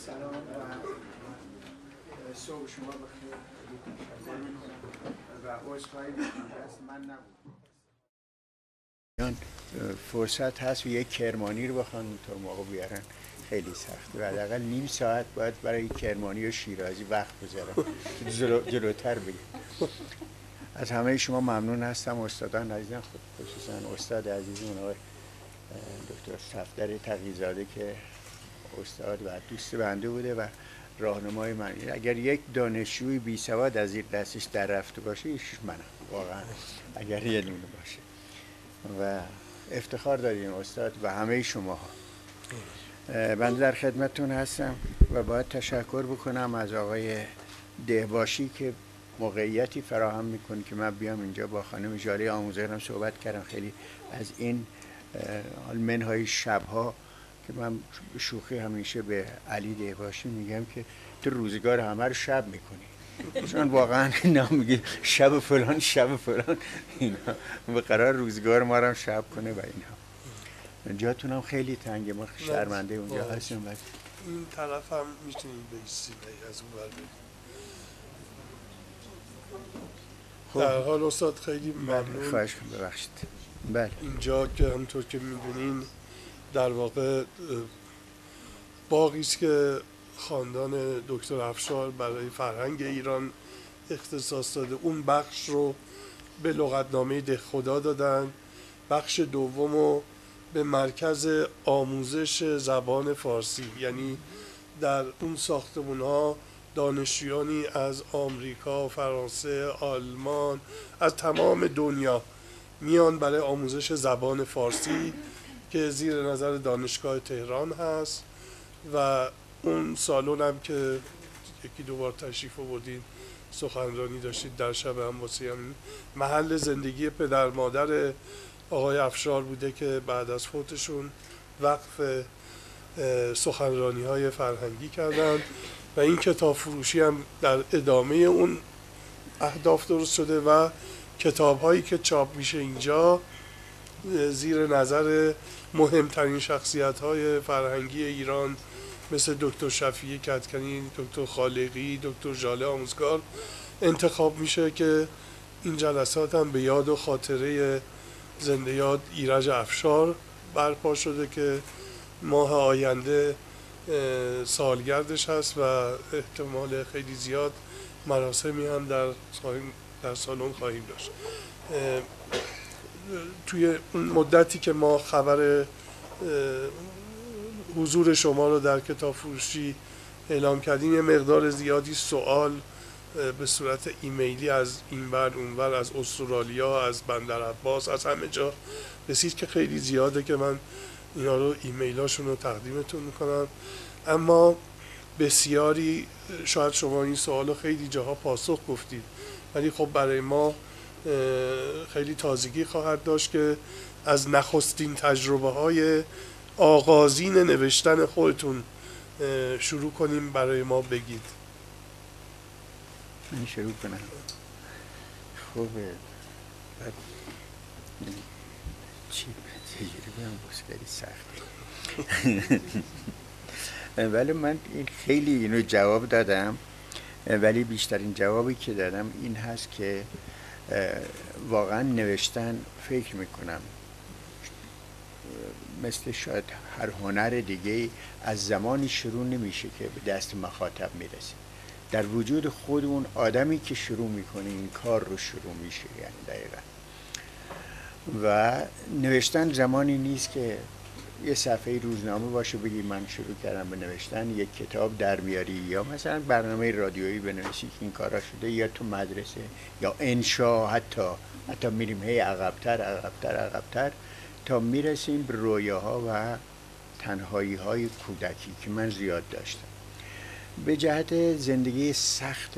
سلام و صبح شما بخیر. تشکر میکنم و عذرخواهی میکنم دست من نبود. فرصت هست و یک کرمانی رو بخوان تا موقع بیارن خیلی سخته و حداقل نیم ساعت باید برای کرمانی و شیرازی وقت بذارم جلوتر بگم. از همه شما ممنون هستم، استادان عزیزم، خصوصا استاد عزیزمون آقای دکتر صفدر تقی‌زاده که استاد و دوست بنده بوده و راهنمای من. اگر یک دانشجوی بی سواد از این دستش در رفته باشه ایش منم واقعا، اگر یه دونه باشه. و افتخار داریم استاد و همه شما ها. بنده در خدمتتون هستم و باید تشکر بکنم از آقای دهباشی که موقعیتی فراهم میکنه که من بیام اینجا با خانم ژاله آموزگارم صحبت کردم. خیلی از این منهای شبها که من شوخی همیشه به علی دهباشی میگم که تو روزگار همه رو شب میکنی، چون واقعا اینا میگه شب فلان شب فلان، اینا به قرار روزگار ما رو شب کنه و اینا. جاتونم خیلی تنگه، ما شرمنده اونجا هستیم. این طرف هم میتونیم بیستیم از اون ور بریم. در حال استاد خیلی ممنون. خواهش کنم، ببخشید. بله. اینجا که همونطور که میدونین در واقع باغی است که خاندان دکتر افشار برای فرهنگ ایران اختصاص داده. اون بخش رو به لغتنامه دهخدا دادن، بخش دوم رو به مرکز آموزش زبان فارسی، یعنی در اون ساختمون ها دانشجویانی از آمریکا، فرانسه، آلمان، از تمام دنیا میان برای آموزش زبان فارسی که زیر نظر دانشگاه تهران هست. و اون سالن هم که یکی دو بار تشریف آوردین سخنرانی داشتید در شب هموسی، هم محل زندگی پدر مادر آقای افشار بوده که بعد از فوتشون وقف سخنرانی های فرهنگی کردن و این کتاب فروشی هم در ادامه اون اهداف درست شده و کتاب هایی که چاپ میشه اینجا زیر نظر مهمترین شخصیت های فرهنگی ایران مثل دکتر شفیع کدکنی، دکتر خالقی، دکتر ژاله آموزگار انتخاب میشه که این جلسات هم به یاد و خاطره زنده یاد ایرج افشار برپا شده که ماه آینده سالگردش هست و احتمال خیلی زیاد مراسمی هم در سالن خواهیم داشت. توی اون مدتی که ما خبر حضور شما رو در کتاب فروشی اعلام کردیم، یه مقدار زیادی سوال به صورت ایمیلی از اینور اونور، از استرالیا، از بندر عباس، از همه جا رسید که خیلی زیاده که من اینا رو ایمیلاشون رو تقدیمتون میکنم. اما بسیاری شاید شما این سوال رو خیلی جاها پاسخ گفتید، ولی خب برای ما خیلی تازگی خواهد داشت که از نخستین تجربه های آغازین نوشتن خودتون شروع کنیم، برای ما بگید. من شروع کنم. خوبه. چجوری بگم؟ خیلی سخته. ولی من خیلی اینو جواب دادم، ولی بیشترین جوابی که دادم این هست که واقعا نوشتن فکر میکنم مثل شاید هر هنر دیگه از زمانی شروع نمیشه که به دست مخاطب میرسه. در وجود خود اون آدمی که شروع میکنه این کار رو شروع میشه، یعنی دقیقا. و نوشتن زمانی نیست که یه صفحه روزنامه باشه بگی من شروع کردم به نوشتن، یک کتاب در بیاری یا مثلا برنامه رادیویی بنویسی که این کارا شده، یا تو مدرسه یا انشا، حتی میریم هی عقبتر تا میرسیم به رویاها و تنهایی های کودکی که من زیاد داشتم. به جهت زندگی سخت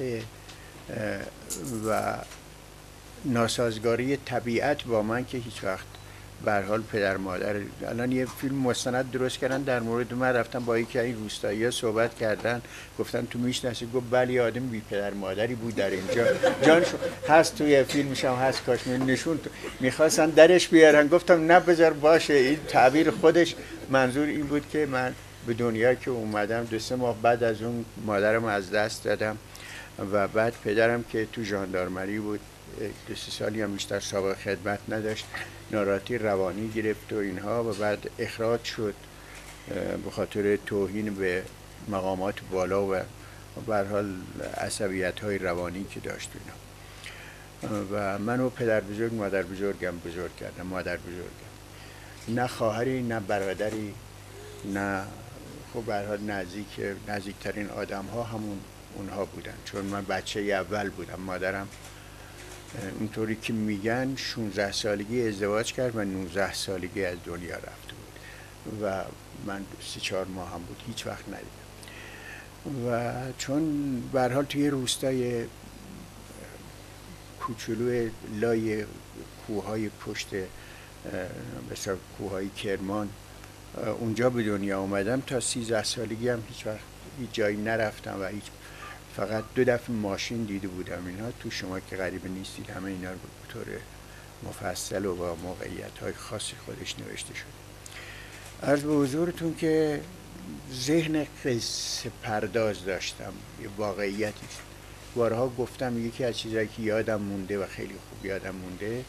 و ناسازگاری طبیعت با من که هیچ وقت به هر حال پدر مادر، الان یه فیلم مستند درست کردن در مورد من، رفتم با یکی این روستایی‌ها صحبت کردن، گفتن تو میشناسی؟ گفت بله آدم بی پدر مادری بود در اینجا، جانش هست توی فیلمش هم هست، کاش نشون میخواستن درش بیارن، گفتم نه بذار باشه، این تعبیر خودش منظور این بود که من به دنیا که اومدم 2-3 ماه بعد از اون مادرم از دست دادم و بعد پدرم که تو ژاندارمری بود 2-3 سالی هم بیشتر سابقه خدمت نداشت، ناراحتی روانی گرفت و اینها و بعد اخراج شد به خاطر توهین به مقامات بالا و به هر حال عصبیت‌های روانی که داشت اینا. و منو پدر بزرگ مادر بزرگم بزرگ کردم. مادر بزرگم نه خواهری نه برادری، نه خب به هر حال نزدیکترین آدم ها همون اونها بودن، چون من بچه اول بودم. مادرم اونطوری که میگن 16 سالگی ازدواج کرد و 19 سالگی از دنیا رفته بود و من 3-4 ماه هم بود، هیچ وقت ندیدم. و چون به هر حال توی روستای کوچولو لای کوههای پشت مثلا کوههای کرمان اونجا به دنیا اومدم، تا 13 سالگی هم هیچ وقت هیچ جایی نرفتم و فقط 2 دفعه ماشین دیده بودم. اینا تو شما که غریبه نیستید همه اینا رو به طور مفصل و با موقعیت‌های خاصی خودش نوشته شده. عرض به حضورتون که ذهن قصه پرداز داشتم، یه واقعیتی است. بارها گفتم یکی از چیزایی که یادم مونده و خیلی خوب یادم مونده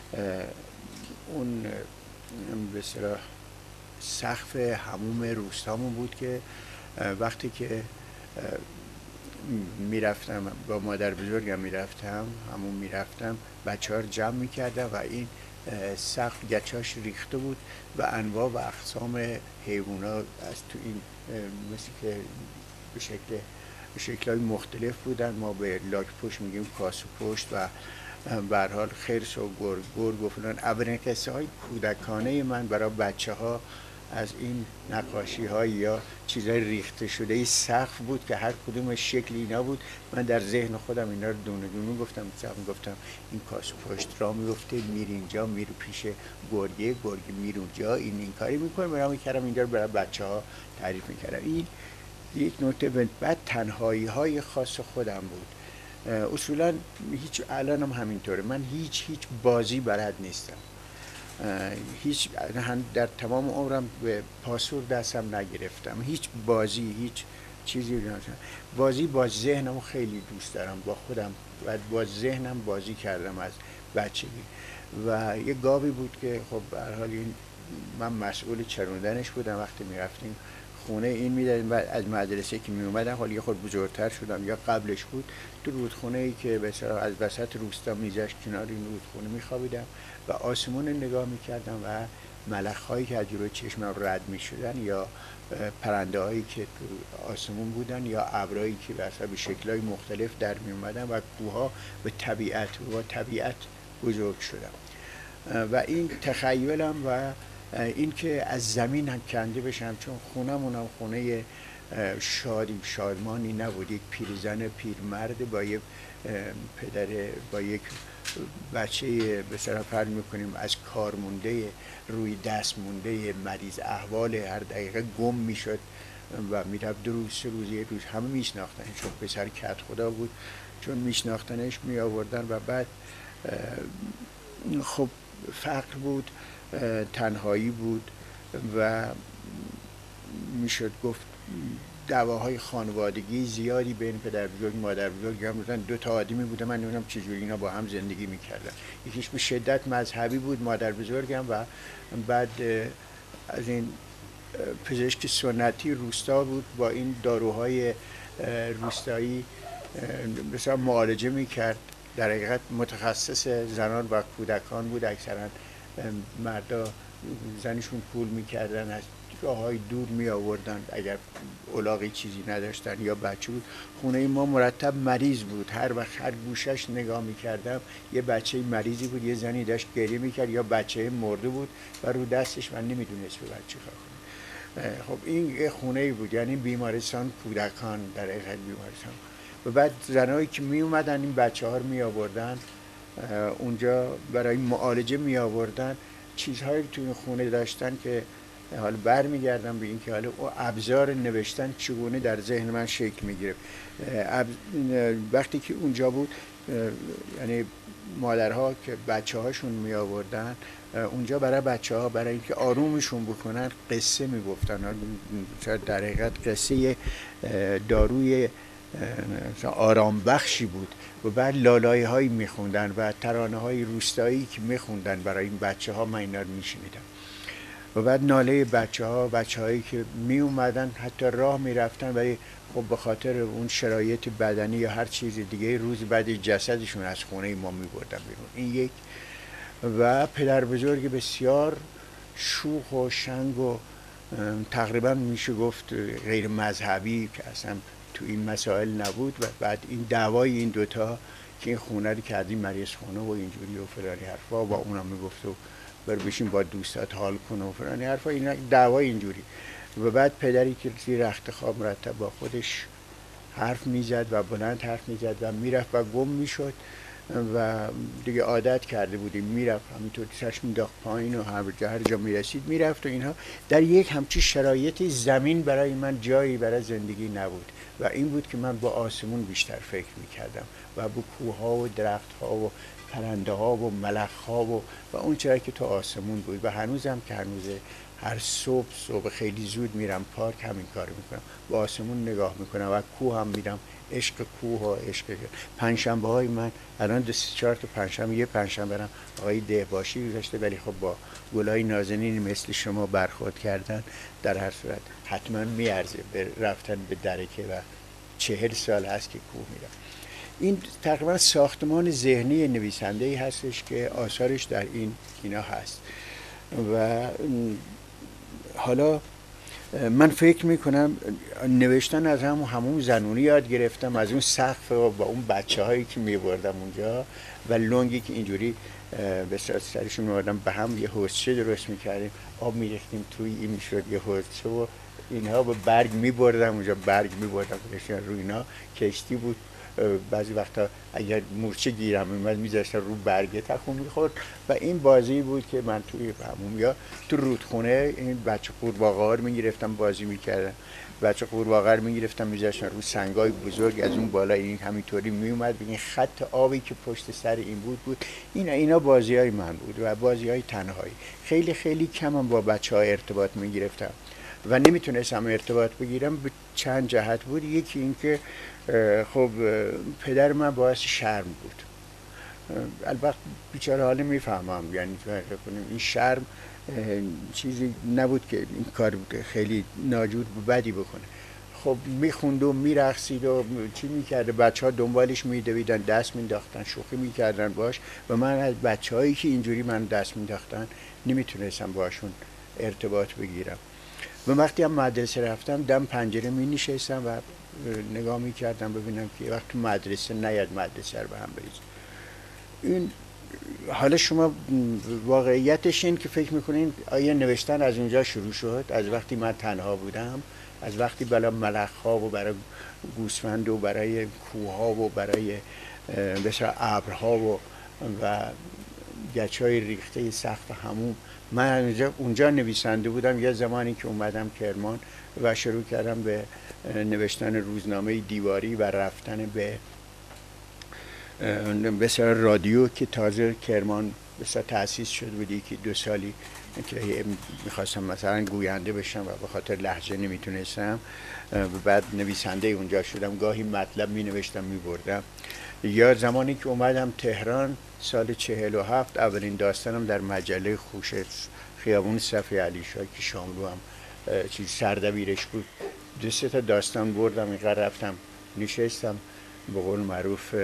اون به اصطلاح سقف حموم روستامون بود که وقتی که میرفتم با مادر بزرگم همون میرفتم بچه ها رو جمع میکردم و این سقف گچاش ریخته بود و انواع و اقسام حیوونا از تو این مثل که به شکل‌های مختلف بودن. ما به لاک پشت میگیم کاسو پشت و به هر حال خرس و گرگ و فلان. اولین قصه های کودکانه من برای بچه ها از این نقاشی های یا چیزهای ریخته شده ای سقف بود که هر کدوم شکل اینا بود. من در ذهن خودم اینا رو دونه دونه گفتم این کاسو پشت را میفته میره اینجا، میره پیش گرگه میره اونجا، این کاری میکنه. من میکردم اینجا رو برای بچه ها تعریف میکردم. این یک نکته. بعد تنهایی های خاص خودم بود. اصولا الان هم همینطوره. من هیچ بازی بلد نیستم. در تمام عمرم به پاسور دستم نگرفتم. هیچ بازی هیچ چیزی نمی‌کنم. بازی با ذهنم خیلی دوست دارم، با خودم و با ذهنم بازی کردم از بچگی. و یه گاوی بود که خب به هر حال من مسئول چروندنش بودم. وقتی میرفتیم خونه این میدادیم و از مدرسه که می اومدم، حالا یه خورده بزرگتر شدم یا قبلش بود، تو رودخونه ای که مثلا از وسط روستا میذاشت کنار این رودخونه میخوابیدم و آسمون نگاه میکردم و ملخ‌هایی که از جلوی چشمم رد میشدن یا پرنده هایی که تو آسمون بودن یا ابرایی که به شکل‌های مختلف در می اومدن و کوه‌ها به طبیعت بزرگ شدم. و این تخیلم و این که از زمین هم کنده بشم، چون خونمون هم خونه شادمانی نبود. یک پیرزن پیرمرد با یک پدر با یک بچه به صرف فرض میکنیم از کار مونده روی دست مونده مریض احوال هر دقیقه گم میشد و میرفت 2 روز 3 روز یک روز همه میشناختنش، چون پسر کت خدا بود، چون میشناختنش می آوردن. و بعد خب فقر بود، تنهایی بود و میشد گفت دعواهای خانوادگی زیادی بین پدر بزرگ مادر بزرگ هم بودن. 2 تا آدمی بودن، من نمیدونم چجوری اینا با هم زندگی میکردن. یکیش به شدت مذهبی بود مادر بزرگم و بعد از این پزشک سنتی روستا بود، با این داروهای روستایی مثلا معالجه میکرد. در حقیقت متخصص زنان و کودکان بود. اکثرا مردا زنشون پول میکردن از راههای دور می آوردن اگر الاغی چیزی نداشتن یا بچه بود. خونه ما مرتب مریض بود. هر وقت هر گوشش نگاه میکردم یه بچه مریضی بود، یه زنی داشت گریه میکرد یا بچه مرده بود و رو دستش من نمیدونست به بچه خواهد. خب این خونه بود، یعنی بیمارستان کودکان، در حقیقت بیمارستان. و بعد زنایی که می اومدن این بچه ها رو می آوردن اونجا برای معالجه می آوردن، چیزهایی تو این خونه داشتن که حالا برمیگردم به این که حالا ابزار نوشتن چگونه در ذهن من شکل میگیره. وقتی که اونجا بود، یعنی مادرها که بچه هاشون می آوردن اونجا برای بچه ها برای اینکه آرومشون بکنن قصه میگفتن. در حقیقت قصه داروی آرام بخشی بود و بعد لالایی هایی میخوندن و ترانه های روستایی که میخوندن برای این بچه ها. من اینا رو میشنیدم و بعد ناله بچه هایی که می اومدن حتی راه میرفتن ولی خب به خاطر اون شرایط بدنی یا هر چیز دیگه روز بعد جسدشون از خونه ما می بردن بیرون. این یک. و پدر بزرگ بسیار شوخ و شنگ و تقریبا میشه گفت غیر مذهبی که اصلا تو این مسائل نبود. و بعد این دعوای این دوتا که این خونه رو کردیم مریض خونه و اینجوری و فلانی حرفا و اونا میگفت و بر بشین با دوستات حال کنه و فلانی حرفا، این دعوای اینجوری. و بعد پدری که زیر رخت خواب مرتب با خودش حرف میزد و بلند حرف میزد و میرفت و گم میشد و دیگه عادت کرده بودیم میرفت همینطور سرش مینداخت پایین و هر جا میرسید میرفت و اینها. در یک همچی شرایطی زمین برای من جایی برای زندگی نبود و این بود که من با آسمون بیشتر فکر میکردم و با کوه و درخت ها و پرنده ها و ملخ ها و اون چرا که تو آسمون بود. و هنوزم که هنوزه هر صبح خیلی زود میرم پارک همین کار میکنم، با آسمون نگاه میکنم و کوه هم میرم. عشق کوه و عشق پنجشنبه های من الان 4 تا پنجشنبه، یه پنجشنبه برم آقای دهباشی گذاشته ولی خب با گلای نازنین مثل شما برخورد کردن در هر صورت حتما میارزه رفتن به درکه و 40 سال هست که کوه میرم. این تقریبا ساختمان ذهنی نویسنده ای هستش که آثارش در اینا هست. و حالا من فکر میکنم نوشتن از همون زنونی یاد گرفتم، از اون سقف و با اون بچه هایی که میبردم اونجا و لنگی که اینجوری به سرشون میبردم به هم یه حوضچه درست میکردیم، آب میریختیم توی این میشد یه حوضچه و اینها با برگ میبردم اونجا، برگ میبردم روی اینا. کشتی بود، بعضی وقتا اگر مورچه گیرم میمد میذاشتم رو برگه تخم میخورد. و این بازی بود که من توی همون یا تو رودخونه این بچه قورباغه‌ها رو میگرفتم بازی میکردم. بچه قورباغه رو میگرفتم میذاشتم رو سنگای بزرگ، از اون بالا این همینطوری میومد این خط آبی که پشت سر این بود. اینا بازی های من بود و بازی های تنهایی. خیلی خیلی کمم با بچه ها ارتباط میگرفتم و نمیتونستم ارتباط بگیرم. به چند جهت بود. یکی این که خب پدر من باعث شرم بود. البته بیچاره حالا میفهمم، یعنی این شرم چیزی نبود که این کار خیلی ناجور و بدی بکنه. خب میخوند و میرقصید و چی میکرده، بچه ها دنبالش میدویدن، دست مینداختن، شوخی میکردن باش و من از بچه هایی که اینجوری من دست مینداختن نمیتونستم باشون ارتباط بگیرم. و وقتی هم مدرسه رفتم دم پنجره می نشستم و نگاه می کردم ببینم که وقت تو مدرسه نیاد مدرسه رو به هم بریز. این حالا شما واقعیتش این که فکر میکنین آیا نوشتن از اونجا شروع شد، از وقتی من تنها بودم، از وقتی برای ملخ ها و برای گوسفند و برای کوه ها و برای بسیار ابرها و گچ های ریخته سقف هموم. من اونجا نویسنده بودم. یه زمانی که اومدم کرمان و شروع کردم به نوشتن روزنامه دیواری و رفتن به بسیار رادیو که تازه کرمان بسیار تأسیس شده بودی که 2 سالی که میخواستم مثلا گوینده بشم و به خاطر لهجه نمیتونستم و بعد نویسنده اونجا شدم. گاهی مطلب می نوشتم می بردم. یا زمانی که اومدم تهران سال 47 اولین داستانم در مجله خوشه خیابون صفی علی شاه که شاملو هم چیز سردبیرش بود 2-3 تا داستان بردم. اینقدر رفتم نشستم به قول معروف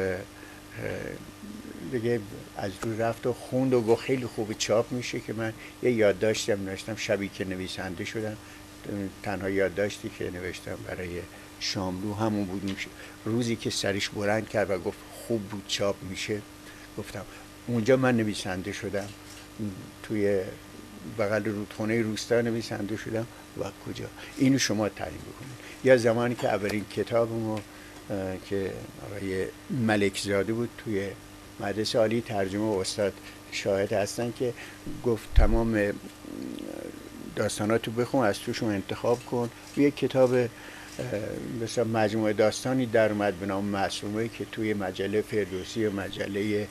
دیگه از رو رفت و خوند و گفت خیلی خوب چاپ میشه که من یه یادداشتم نوشتم شبی که نویسنده شدم. تنها یادداشتی که نوشتم برای شاملو همون بود. روزی که سرش بلند کرد و گفت خوب بود چاپ میشه، گفتم اونجا من نویسنده شدم. توی بغل رودخونه روستا نویسنده شدم و کجا. اینو شما تعیین بکنید. یا زمانی که اولین کتابمو که آقای ملکزاده بود توی مدرسه عالی ترجمه و استاد شاهد هستن که گفت تمام داستاناتو بخون، از توشون انتخاب کن. یک کتاب مثلا مجموعه داستانی در اومد به نام معصومه که توی مجله فردوسی و مجله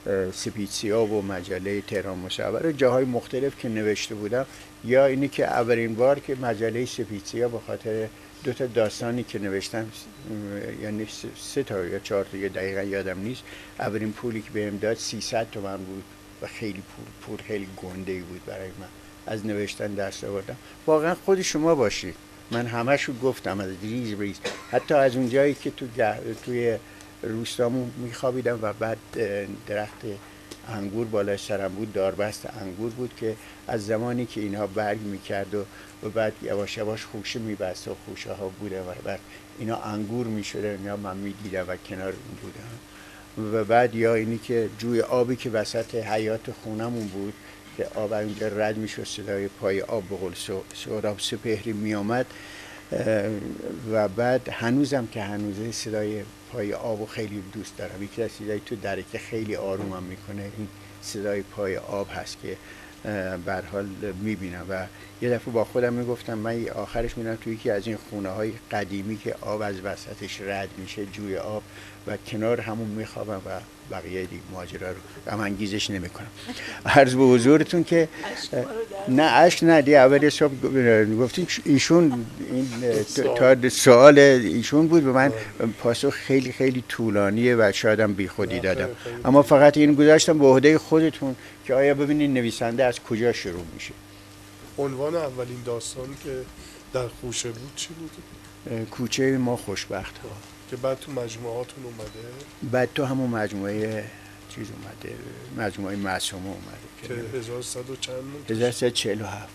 سپیدسیاه و مجله تهران مصور، جاهای مختلف که نوشته بودم، یا اینی که اولین بار که مجله سپیدسیاه به خاطر 2 تا داستانی که نوشتم، یعنی 3 تا یا 4 تا دقیقا یادم نیست، اولین پولی که بهم داد 300 تومان بود و خیلی پول خیلی گنده‌ای بود برای من. از نوشتن دست آوردم. واقعا خود شما باشید، من همه‌شو گفتم از ریز، حتی از اون جایی که توی روستامون میخوابیدم و بعد درخت انگور بالای سرم بود، داربست انگور بود که از زمانی که اینها برگ میکرد و بعد یواش یواش خوشه میبست و خوشه ها بوده و بعد اینا انگور میشده، اینا من میدیدم و کنار اون بودم. و بعد یا اینی که جوی آبی که وسط حیاط خونمون بود که آب اونجا رد میشد، صدای پای آب به قول سهراب سپهری میامد و بعد هنوزم که هنوزه صدای پای آبو خیلی دوست دارم. یکی از چیزایی تو دره که خیلی آرومم میکنه این صدای پای آب هست که به هر حال میبینم. و یه دفعه با خودم میگفتم من آخرش میرم توی یکی از این خونه های قدیمی که آب از وسطش رد میشه، جوی آب، و کنار همون میخوابم و بقیه دیگه ماجرا رو غم انگیزش نمیکنم. عرض به حضورتون که نه اشک نه دی اول صبح گفتین ایشون این تا سوال ایشون بود و من پاسخ خیلی خیلی طولانیه و شایدم بی خودی دادم، اما فقط این گذاشتم به عهده خودتون که آیا ببینید نویسنده از کجا شروع میشه. عنوان اولین داستان که در خوشه بود چی بود؟ کوچه ما خوشبخت ها، که بعد تو مجموعاتون اومده؟ بعد تو همون مجموعه چیز اومده، مجموعه معصومه اومده که 1100 و چند بود؟ 1147.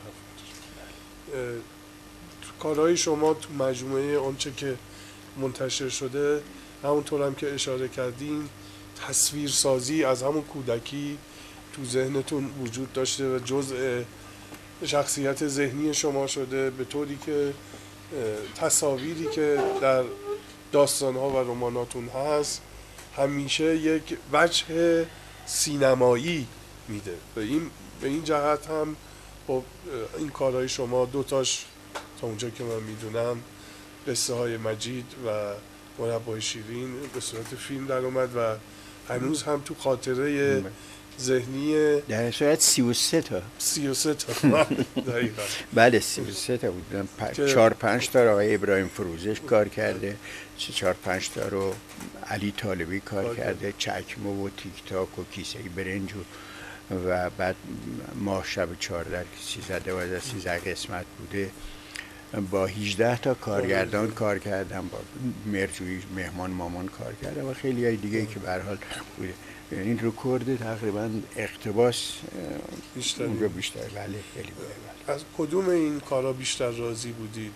کارهای شما تو مجموعه آنچه که منتشر شده، همونطور هم که اشاره کردین، تصویرسازی از همون کودکی تو ذهنتون وجود داشته و جزء شخصیت ذهنی شما شده، به طوری که تصاویری که در داستان‌ها و رماناتون هست همیشه یک وجه سینمایی میده. به این جهت هم خب این کارهای شما دوتاش تا اونجا که من میدونم قصه های مجید و مربای شیرین به صورت فیلم در اومد و هنوز هم تو خاطره ذهنی در صورت 33 تا 33 تا دقیقا بله 33 تا بود. 4-5 تا آقای ابراهیم فروزش کار کرده، 4-5 تا رو علی طالبی کار کرده، چکمه و تیک تاک و کیسه برنج و بعد ماه شب 14 که 13 قسمت بوده. با 18 تا کارگردان کار کردم، با مرجویی مهمان مامان کار کردم و خیلی های دیگه که به هر حال بوده. این رکورد تقریبا اقتباس اونجا بیشتر. بله خیلی بوده. از کدوم این کارا بیشتر راضی بودید؟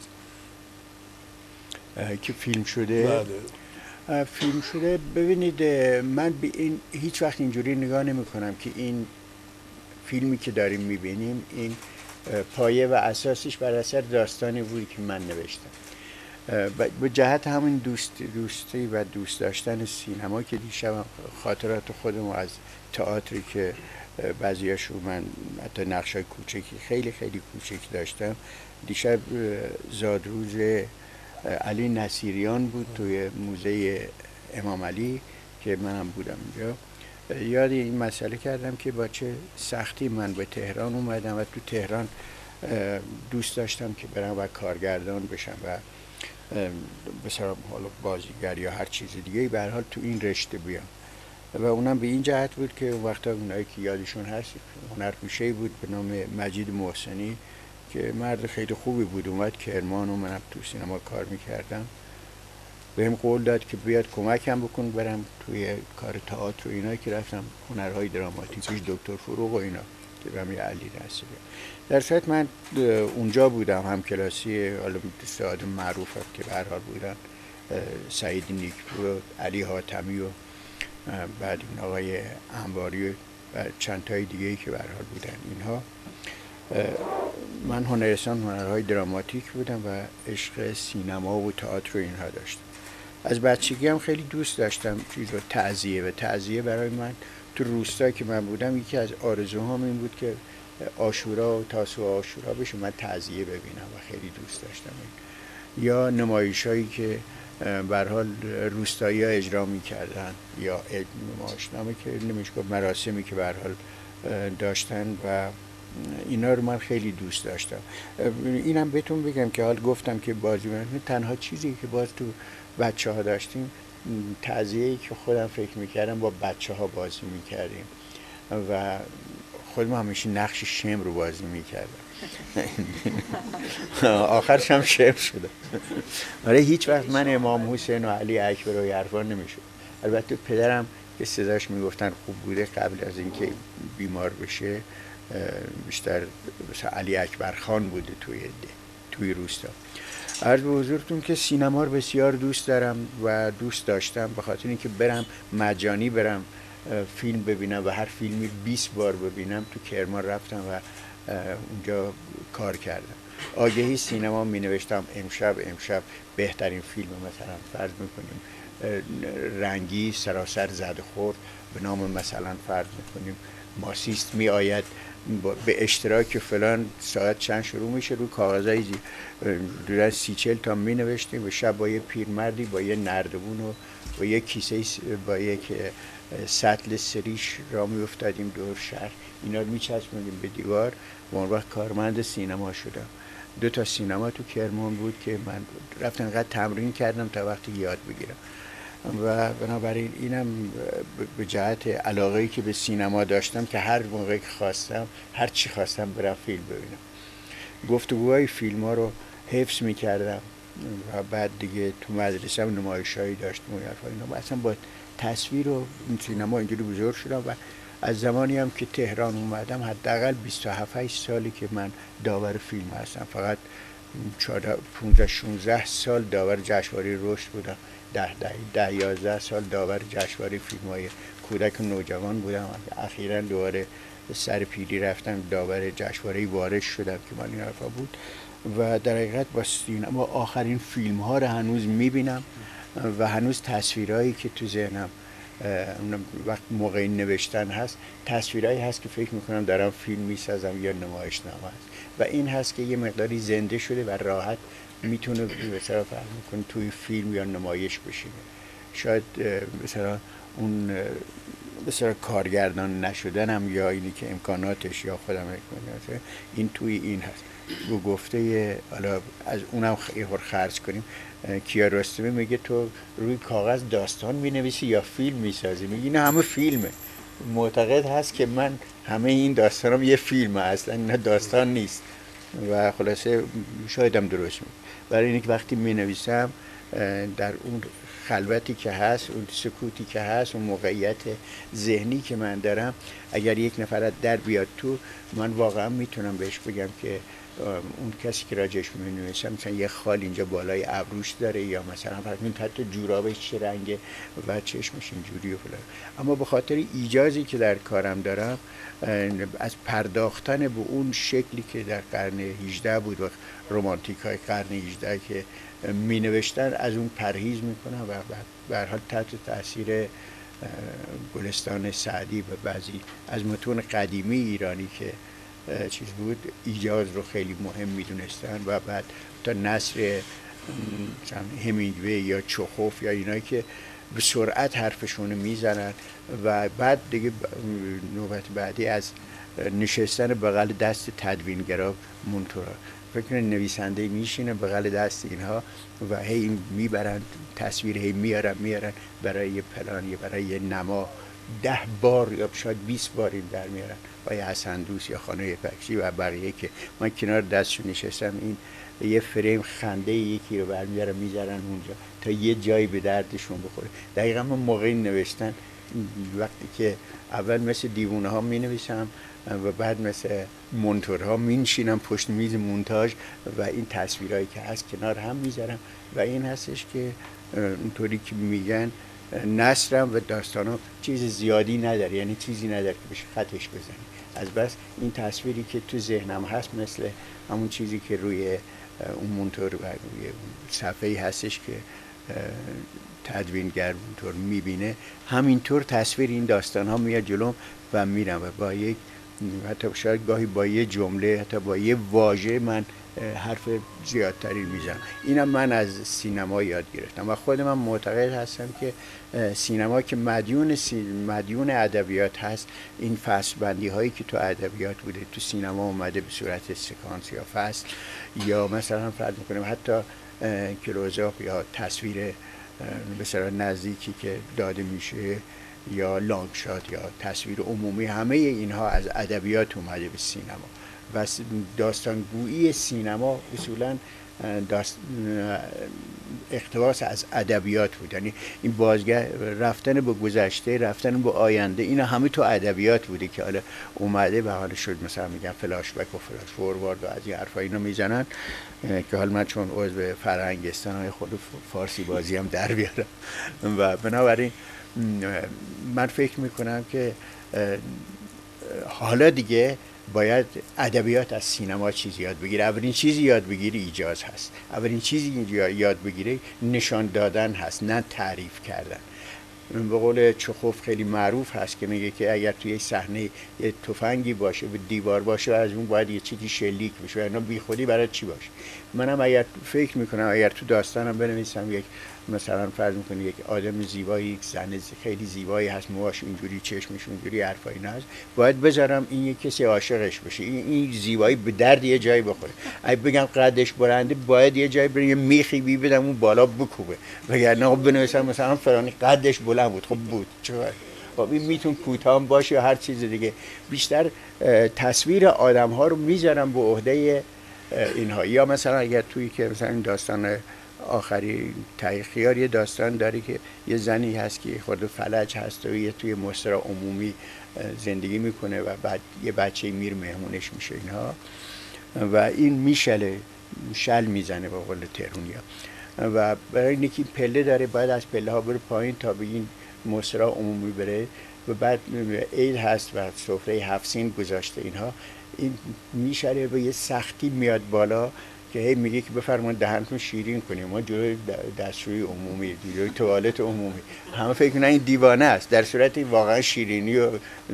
که فیلم شده؟ بله. فیلم شده ببینید، من به این هیچ وقت اینجوری نگاه نمی کنم که این فیلمی که داریم میبینیم این پایه و اساسش بر اثر داستانی بود که من نوشتم. به جهت همین دوستی و دوست داشتن سینما که دیشب خاطرات خودم از تئاتری که بعضیاشو من حتی نقشای کوچکی خیلی خیلی کوچکی داشتم، دیشب زادروز علی نصیریان بود توی موزه امام علی که منم بودم اونجا. یاد این مسئله کردم که با چه سختی من به تهران اومدم و تو تهران دوست داشتم که برم و کارگردان بشم و بسیار حالا بازیگر یا هر چیز دیگه به هر حال تو این رشته بیام. و اونم به این جهت بود که وقتا اونایی که یادشون هست هنرپیشه‌ای بود به نام مجید محسنی که مرد خیلی خوبی بود، اومد کرمان و منم تو سینما کار میکردم، بهم قول داد که بیاد کمکم بکن برم توی کار تئاتر و اینا که رفتم هنرهای دراماتیک دکتر فروغ و اینا که رمی علی نصیری. در صورت من اونجا بودم، هم کلاسی حالا دوستان معروف که به هر حال بودن، سعید نیکپور و علی حاتمی و بعد این آقای انواری و چند تای دیگه‌ای که به هر حال بودن. اینها من هنرستان هنرهای دراماتیک بودم و عشق سینما و تئاتر و اینها داشتم. از بچگی هم خیلی دوست داشتم چیز رو تعزیه برای من تو روستا که من بودم یکی از آرزوهام این بود که عاشورا و تاسوعا عاشورا بشه من تعزیه ببینم و خیلی دوست داشتم این. یا نمایشایی که به هر حال روستایی‌ها اجرا می‌کردن یا معاشنامه که نمیشه گفت مراسمی که به هر حال داشتن و اینا رو من خیلی دوست داشتم. اینم بهتون بگم که حال گفتم که بازی تنها چیزی که باز تو بچه‌ها داشتیم تعزیه‌ای که خودم فکر می‌کردم با بچه‌ها بازی می‌کردیم و خودم همیشه نقش شم رو بازی می‌کردم. آخرش هم شم شده. آره هیچ وقت من امام حسین و علی اکبر و عرفان نمی‌شد. البته پدرم که صداش میگفتن خوب بوده قبل از اینکه بیمار بشه بیشتر مثلا علی اکبر خان بوده توی روستا. عرض به حضورتون که سینما رو بسیار دوست دارم و دوست داشتم به خاطر اینکه برم مجانی برم فیلم ببینم و هر فیلمی 20 بار ببینم. تو کرمان رفتم و اونجا کار کردم. آگهی سینما می نوشتم امشب بهترین فیلم مثلا فرض میکنیم رنگی سراسر زده خورد به نام مثلا فرض میکنیم ماسیست می آید به اشتراک فلان ساعت چند شروع میشه. رو کاغذای 30-40 تا می نوشتیم و شب با یه پیرمردی با یه نردبون و با یه کیسه با یک سطل سریش را می افتادیم دور شهر اینا رو می چسبوندیم به دیوار و اون وقت کارمند سینما شدم. 2 تا سینما تو کرمان بود که من رفتم انقدر تمرین کردم تا وقتی یاد بگیرم و بنابراین اینم به جهت علاقه‌ای که به سینما داشتم که هر موقع که خواستم هر چی خواستم برم فیلم ببینم. گفتگوهای فیلم ها رو حفظ میکردم و بعد دیگه تو مدرسه هم نمایشایی داشتم و اصلا با تصویر و سینما اینجوری بزرگ شدم و از زمانی هم که تهران اومدم حداقل 27-8 سالی که من داور فیلم هستم. فقط 15-16 سال داور جشنواره رشد بودم. 10-11 سال داور جشنواره فیلم‌های کودک و نوجوان بودم. اخیراً دوباره سر پیری رفتم داور جشنواره وارث شدم که من این حرفا بود و در حقیقت با سینما آخرین فیلم‌ها رو هنوز می‌بینم و هنوز تصویرهایی که تو ذهنم وقت موقع نوشتن هست تصویرهایی هست که فکر میکنم دارم فیلم میسازم یا نمایشنامه هست و این هست که یه مقداری زنده شده و راحت میتونه مثلا فهم میکنه توی فیلم یا نمایش بشینه. شاید مثلا اون مثلا کارگردان نشدنم یا اینی که امکاناتش یا خودم این توی این هست. گفته حالا از اونم خیلی خرج کنیم کیارستمی میگه تو روی کاغذ داستان مینویسی یا فیلم میسازی؟ میگه این همه فیلمه. معتقد هست که من همه این داستانم یه فیلمه اصلا نه داستان نیست و خلاصه شایدم درست میگه. برای اینکه وقتی مینویسم در اون خلوتی که هست اون سکوتی که هست اون موقعیت ذهنی که من دارم اگر یک نفر در بیاد تو من واقعا میتونم بهش بگم که اون کسی که راجعش می‌نویسم مثلا یه خال اینجا بالای ابروش داره یا مثلا حتی جورابش چه رنگه و چشمش اینجوری و فلان. اما به خاطر ایجازی که در کارم دارم از پرداختن به اون شکلی که در قرن 18 بود و رمانتیک‌های قرن 18 که می‌نوشتن از اون پرهیز میکنم و به هر حال تحت تاثیر گلستان سعدی و بعضی از متون قدیمی ایرانی که چیز بود ایجاز رو خیلی مهم میدونستن و بعد تا نثر همینگوی یا چخوف یا اینایی که به سرعت حرفشون میزنن و بعد دیگه نوبت بعدی از نشستن بغل دست تدوینگرا مونتورا فکر نویسنده میشینه بغل دست اینها و هی میبرن تصویر هی میارن برای یه پلان یا برای یه نما 10 بار یا شاید 20 بار این در میارن با یه حسن دوست یا خانه پکشی و بقیه که من کنار دستشون نشستم این یه فریم خنده یکی رو برمیارن میذارن اونجا تا یه جایی به دردشون بخوره. دقیقا من موقعی نوشتن وقتی که اول مثل دیوونه ها می نویسم و بعد مثل مونتورها می نشینم پشت میز مونتاژ و این تصویرهایی که هست کنار هم میذارم و این هستش که اونطوری که میگن نثرم و داستانم چیز زیادی نداره، یعنی چیزی نداره که بشه خطش بزنی. از بس این تصویری که تو ذهنم هست مثل همون چیزی که روی اون مونتور و روی صفحه‌ای هستش که تدوینگر اونطور میبینه همینطور تصویر این داستان ها میاد جلوم و میرم و با یک حتی شاید گاهی با یه جمله حتی با یه واژه من حرف زیادتری میزنم. اینم من از سینما یاد گرفتم و خود من معتقد هستم که سینما که مدیون ادبیات هست، این فصل بندی هایی که تو ادبیات بوده تو سینما اومده به صورت سکانس یا فصل، یا مثلا فرض میکنیم حتی کلوزآپ یا تصویر مثلا نزدیکی که داده میشه یا لانگ شات یا تصویر عمومی، همه اینها از ادبیات اومده به سینما و داستانگویی سینما اصولا اقتباس از ادبیات بود. یعنی این رفتن به گذشته، رفتن به آینده، اینا همه تو ادبیات بوده که حالا اومده و حالا شد مثلا میگن فلاش بک و فلاش فوروارد و از این حرفا اینا میزنن که حالا من چون عضو فرهنگستان های خود فارسی بازی هم در بیارم و بنابراین من فکر میکنم که حالا دیگه باید ادبیات از سینما چیزی یاد بگیره. اولین چیزی یاد بگیره ایجاز هست، اولین چیزی یاد بگیره نشان دادن هست، نه تعریف کردن. به قول چخوف خیلی معروف هست که میگه که اگر توی یک صحنه یه تفنگی باشه به دیوار باشه، از اون باید یه چیزی شلیک بشه، اینا بیخودی برای چی باشه. منم اگر فکر میکنم اگر تو داستانم بنویسم یک مثلا فرض میکنی یک آدم زیبایی، یک زن خیلی زیبایی هست، موهاش اینجوری، چشمش اونجوری، حرفا اینا هست، باید بذارم این یک کسی عاشقش بشه، این زیبایی به درد یه جایی بخوره. اگه بگم قدش بلنده، باید یه جایی بریم یه میخی بدم اون بالا بکوبه، وگرنه بنویسم مثلا فلانی قدش بلند بود، خب بود چرا؟ خب این میتون کوتاه باشه یا هر چیز دیگه. بیشتر تصویر آدم ها رو میذارم به عهده اینها. یا مثلا اگر توی که مثلا این داستان آخری تحقیق خیار یه داستان داره که یه زنی هست که خود فلج هست و یه توی مستراح عمومی زندگی میکنه و بعد یه بچه میر مهمونش میشه اینها و این شل میزنه به قول تهرونیا و برای اینکه این پله داره باید از پله ها بره پایین تا به این مستراح عمومی بره و بعد عید هست و سفره 7 سین گذاشته اینها. این میشله به یه سختی میاد بالا که هی میگه که بفرمایید دهنتون شیرین کنیم، ما جلوی دستشویی عمومی، جلوی توالت عمومی، همه فکر کنن این دیوانه است، در صورتی واقعا شیرینی و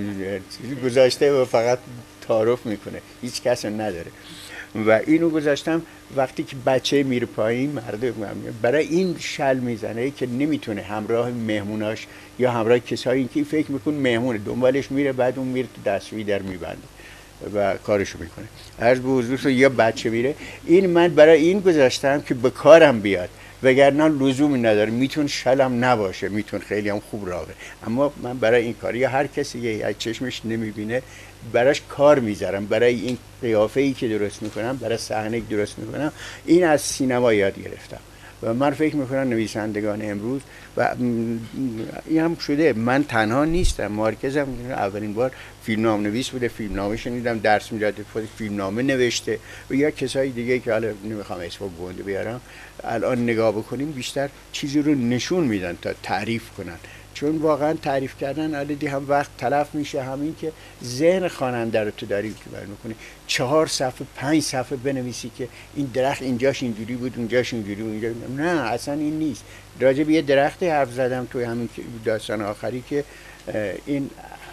گذاشته و فقط تعارف میکنه، هیچ کس نداره. و اینو گذاشتم وقتی که بچه میره پایین، مرد برای این شل میزنه که نمیتونه همراه مهموناش یا همراه کسایی که فکر میکنه مهمونه دنبالش میره، بعد اون میره تو دستشویی در میبنده و کارشو میکنه. عرض به حضور یا بچه میره. این من برای این گذاشتم که به کارم بیاد، وگرنه لزومی نداره، میتون شلم نباشه، میتون خیلی هم خوب راه بره، اما من برای این کار یا هر کسی یه چشمش نمیبینه براش کار میذارم، برای این قیافه‌ای که درست میکنم، برای صحنه‌ای که درست میکنم، این از سینما یاد گرفتم. و من فکر میکنم نویسندگان امروز و این هم شده، من تنها نیستم، مارکز هم اولین بار فیلمنامه نویس بوده، فیلمنامه شنیدم، درس میداده، فیلمنامه نوشته و یا کسایی دیگه که حالا نمیخوام اسم گنده بیارم، الان نگاه بکنیم بیشتر چیزی رو نشون میدن تا تعریف کنن، چون واقعا تعریف کردن عددی هم وقت تلف میشه، همین که ذهن خواننده رو تو داری که بر میکنی 4 صفحه 5 صفحه بنویسی که این درخت اینجاش اینجوری بود اونجاش اینجوری بود، نه اصلا این نیست. راجع به یه درختی حرف زدم توی همین داستان آخری که این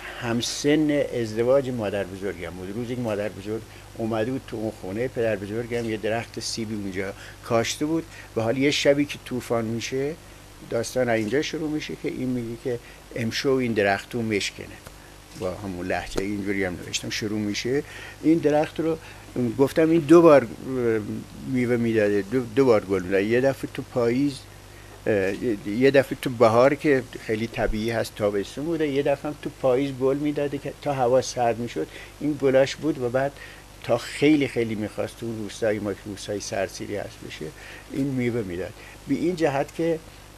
همسن ازدواج مادر بزرگم بود. روز یک مادر بزرگ اومده بود تو اون خونه پدر بزرگم، یه درخت سیبی اونجا کاشته بود و حالا یه شبی که طوفان میشه، داستان اینجا شروع میشه که این میگه که امشو این درخت رو مشکنه، با همون لهجه اینجوری هم نوشتم شروع میشه. این درخت رو گفتم این 2 بار میوه میداده، 2 بار گل میداده، یه دفعه تو پاییز، یه دفعه تو بهار که خیلی طبیعی هست تابستون بوده، یه دفعه هم تو پاییز گل میداده که تا هوا سرد میشد این گلاش بود و بعد تا خیلی خیلی میخواست تو روستای ما که روستای سرسیری هست بشه این میوه میداد. به این جهت که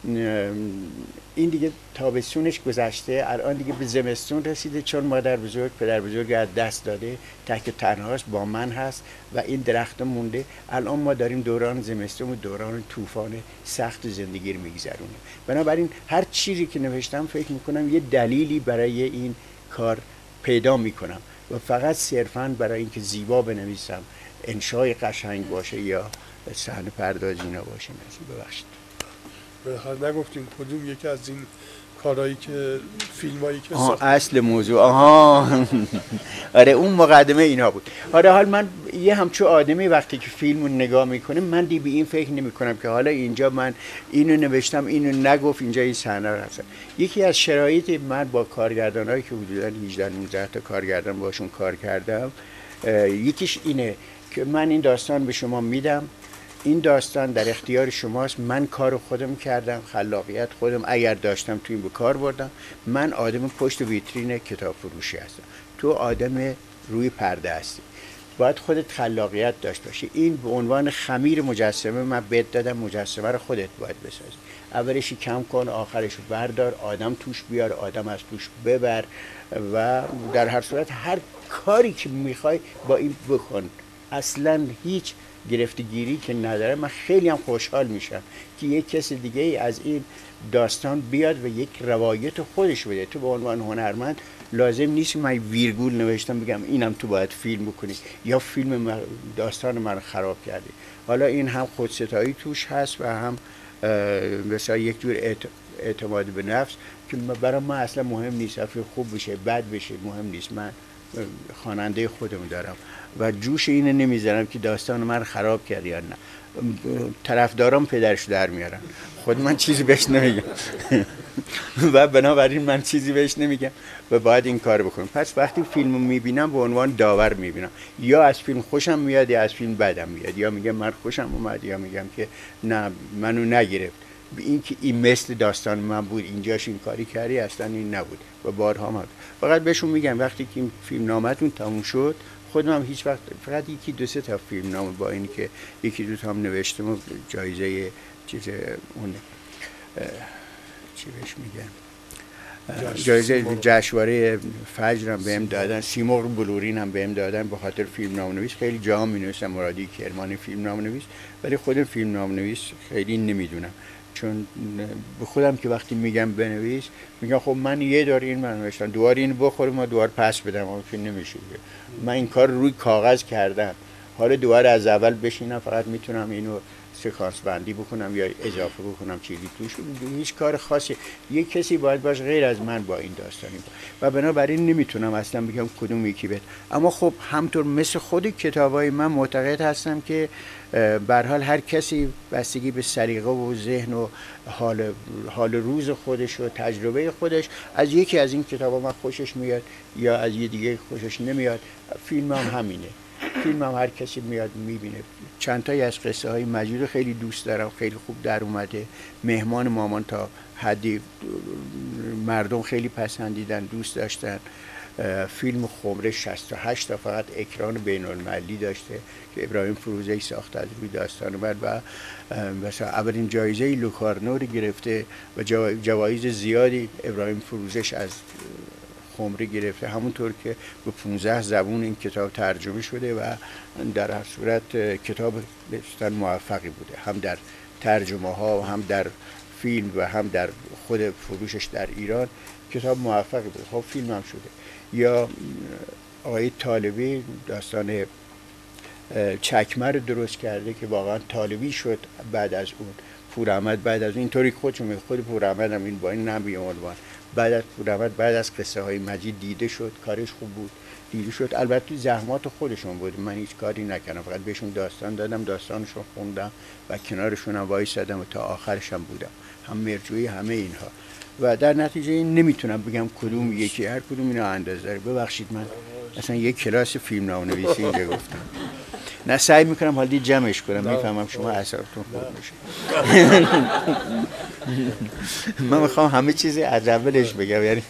این دیگه تابستونش گذشته، الان دیگه به زمستون رسیده، چون مادر بزرگ پدر بزرگ از دست داده، تک تنهاست، با من هست و این درخت مونده. الان ما داریم دوران زمستون و دوران طوفان سخت زندگی رو میگذرونیم. بنابراین هر چیزی که نوشتم فکر میکنم یه دلیلی برای این کار پیدا میکنم و فقط صرفاً برای اینکه زیبا بنویسم، انشای قشنگ باشه یا صحنه پردازی اینا باشه. ببخشید نگفتیم کدوم یکی از این کارهایی که فیلمایی که اصل موضوع آره اون مقدمه اینا بود. آره حال من یه همچون آدمی وقتی که فیلمو نگاه میکنم من به این فکر نمیکنم که حالا اینجا من اینو نوشتم اینو نگفت اینجا این صحنه رو هست. یکی از شرایط من با کارگردانایی که حدودا 18 19 تا کارگردان باشون کار کردم یکیش اینه که من این داستان به شما میدم، این داستان در اختیار شماست، من کار خودم کردم، خلاقیت خودم اگر داشتم تو این به کار بردم. من آدم پشت ویترین کتاب فروشی هستم، تو آدم روی پرده هستی، باید خودت خلاقیت داشت باشی. این به عنوان خمیر مجسمه من بهت دادم، مجسمه رو خودت باید بسازی، اولش کم کن آخرش بردار، آدم توش بیار، آدم از توش ببر و در هر صورت هر کاری که میخوای با این بکن. اصلا هیچ گرفتگیری که نداره. من خیلی هم خوشحال میشم که یک کس دیگه ای از این داستان بیاد و یک روایت خودش بده. تو به عنوان هنرمند لازم نیست من ویرگول نوشتم بگم اینم تو باید فیلم بکنی یا فیلم داستان من خراب کردی. حالا این هم خودستایی توش هست و هم مثلا یک جور اعتماد به نفس که برای من اصلا مهم نیست فیلم خوب بشه بد بشه مهم نیست. من خواننده خودم دارم و جوش اینو نمیذارم که داستان من خراب کردی یا نه. طرفدارام پدرش در میارن، خود من چیزی بهش نمیگم و بنابراین من چیزی بهش نمیگم و باید این کار بکنم. پس وقتی فیلمو میبینم به عنوان داور میبینم، یا از فیلم خوشم میاد یا از فیلم بدم میاد، یا میگم من خوشم اومد یا میگم که نه منو نگرفت. این که این مثل داستان من بود اینجاش این کاری کردی اصلا این نبود و بارها من فقط بهشون میگم وقتی که این فیلم نامتون تموم شد خودم هم هیچ وقت فقط یکی دو سه تا فیلم نامه با این که یکی دو تا هم نوشتم و جایزه چیز اون چی بهش میگن جایزه جشنواره فجر هم بهم دادن، سیمرغ بلورین هم بهم دادن به خاطر فیلم نامه‌نویس. خیلی جا می‌نویسم مرادی کرمانی فیلم نامه‌نویس، ولی خود فیلم نامه‌نویس خیلی نمیدونم، چون به خودم که وقتی میگم بنویس میگم خب من یه دور این من نوشتم دوباره این بخورم و دوباره پس بدم که نمیشه. من این کار روی کاغذ کردم، حالا دوباره از اول بشینم فقط میتونم اینو سکانس بندی بکنم یا اضافه بکنم چیزی توش. هیچ کار خاصی یک کسی باید باشه غیر از من با این داستانی و بنابراین نمیتونم اصلا بگم کدوم یکی بهت. اما خب همطور مثل خود کتابای من معتقد هستم که به هر حال هر کسی بستگی به سلیقه و ذهن و حال روز خودش و تجربه خودش از یکی از این کتابا من خوشش میاد یا از یه دیگه خوشش نمیاد. فیلم هم همینه، فیلم هم هر کسی میاد میبینه. چند تایی از قصه های مجید رو خیلی دوست دارم، خیلی خوب در اومده. مهمان مامان تا حدی مردم خیلی پسندیدن دوست داشتن. فیلم خمره 68 تا فقط اکران بین المللی داشته که ابراهیم فروزه‌ای ساخته از روی داستان من و مثلا اولین جایزه لوکارنو رو گرفته و جوایز زیادی ابراهیم فروزش از خمره گرفته، همونطور که به 15 زبون این کتاب ترجمه شده و در هر صورت کتاب بسیار موفقی بوده، هم در ترجمه ها و هم در فیلم و هم در خود فروشش در ایران کتاب موفقی بوده. خب فیلم هم شده. یا آقای طالبی داستان چکمه رو درست کرده که واقعا طالبی شد بعد از اون. پوراحمد بعد از اون اینطوری خود پوراحمد هم این با این نمی عنوان بعد از پوراحمد بعد از قصه های مجید دیده شد، کارش خوب بود دیده شد. البته زحمات خودشون بود، من هیچ کاری نکردم، فقط بهشون داستان دادم، داستانشون خوندم و کنارشون هم وایسادم و تا آخرش هم بودم، هم مرجوعی همه اینها. و در نتیجه این نمیتونم بگم کدوم یکی، هر کدوم اینا اندازه داره. ببخشید من اصلا یک کلاس فیلم نامه‌نویسی اینجا گفتم. نه سعی میکنم حالی جمعش کنم، میفهمم شما اعصابتون خورد میشه. من میخوام همه چیزی از اولش بگم. یعنی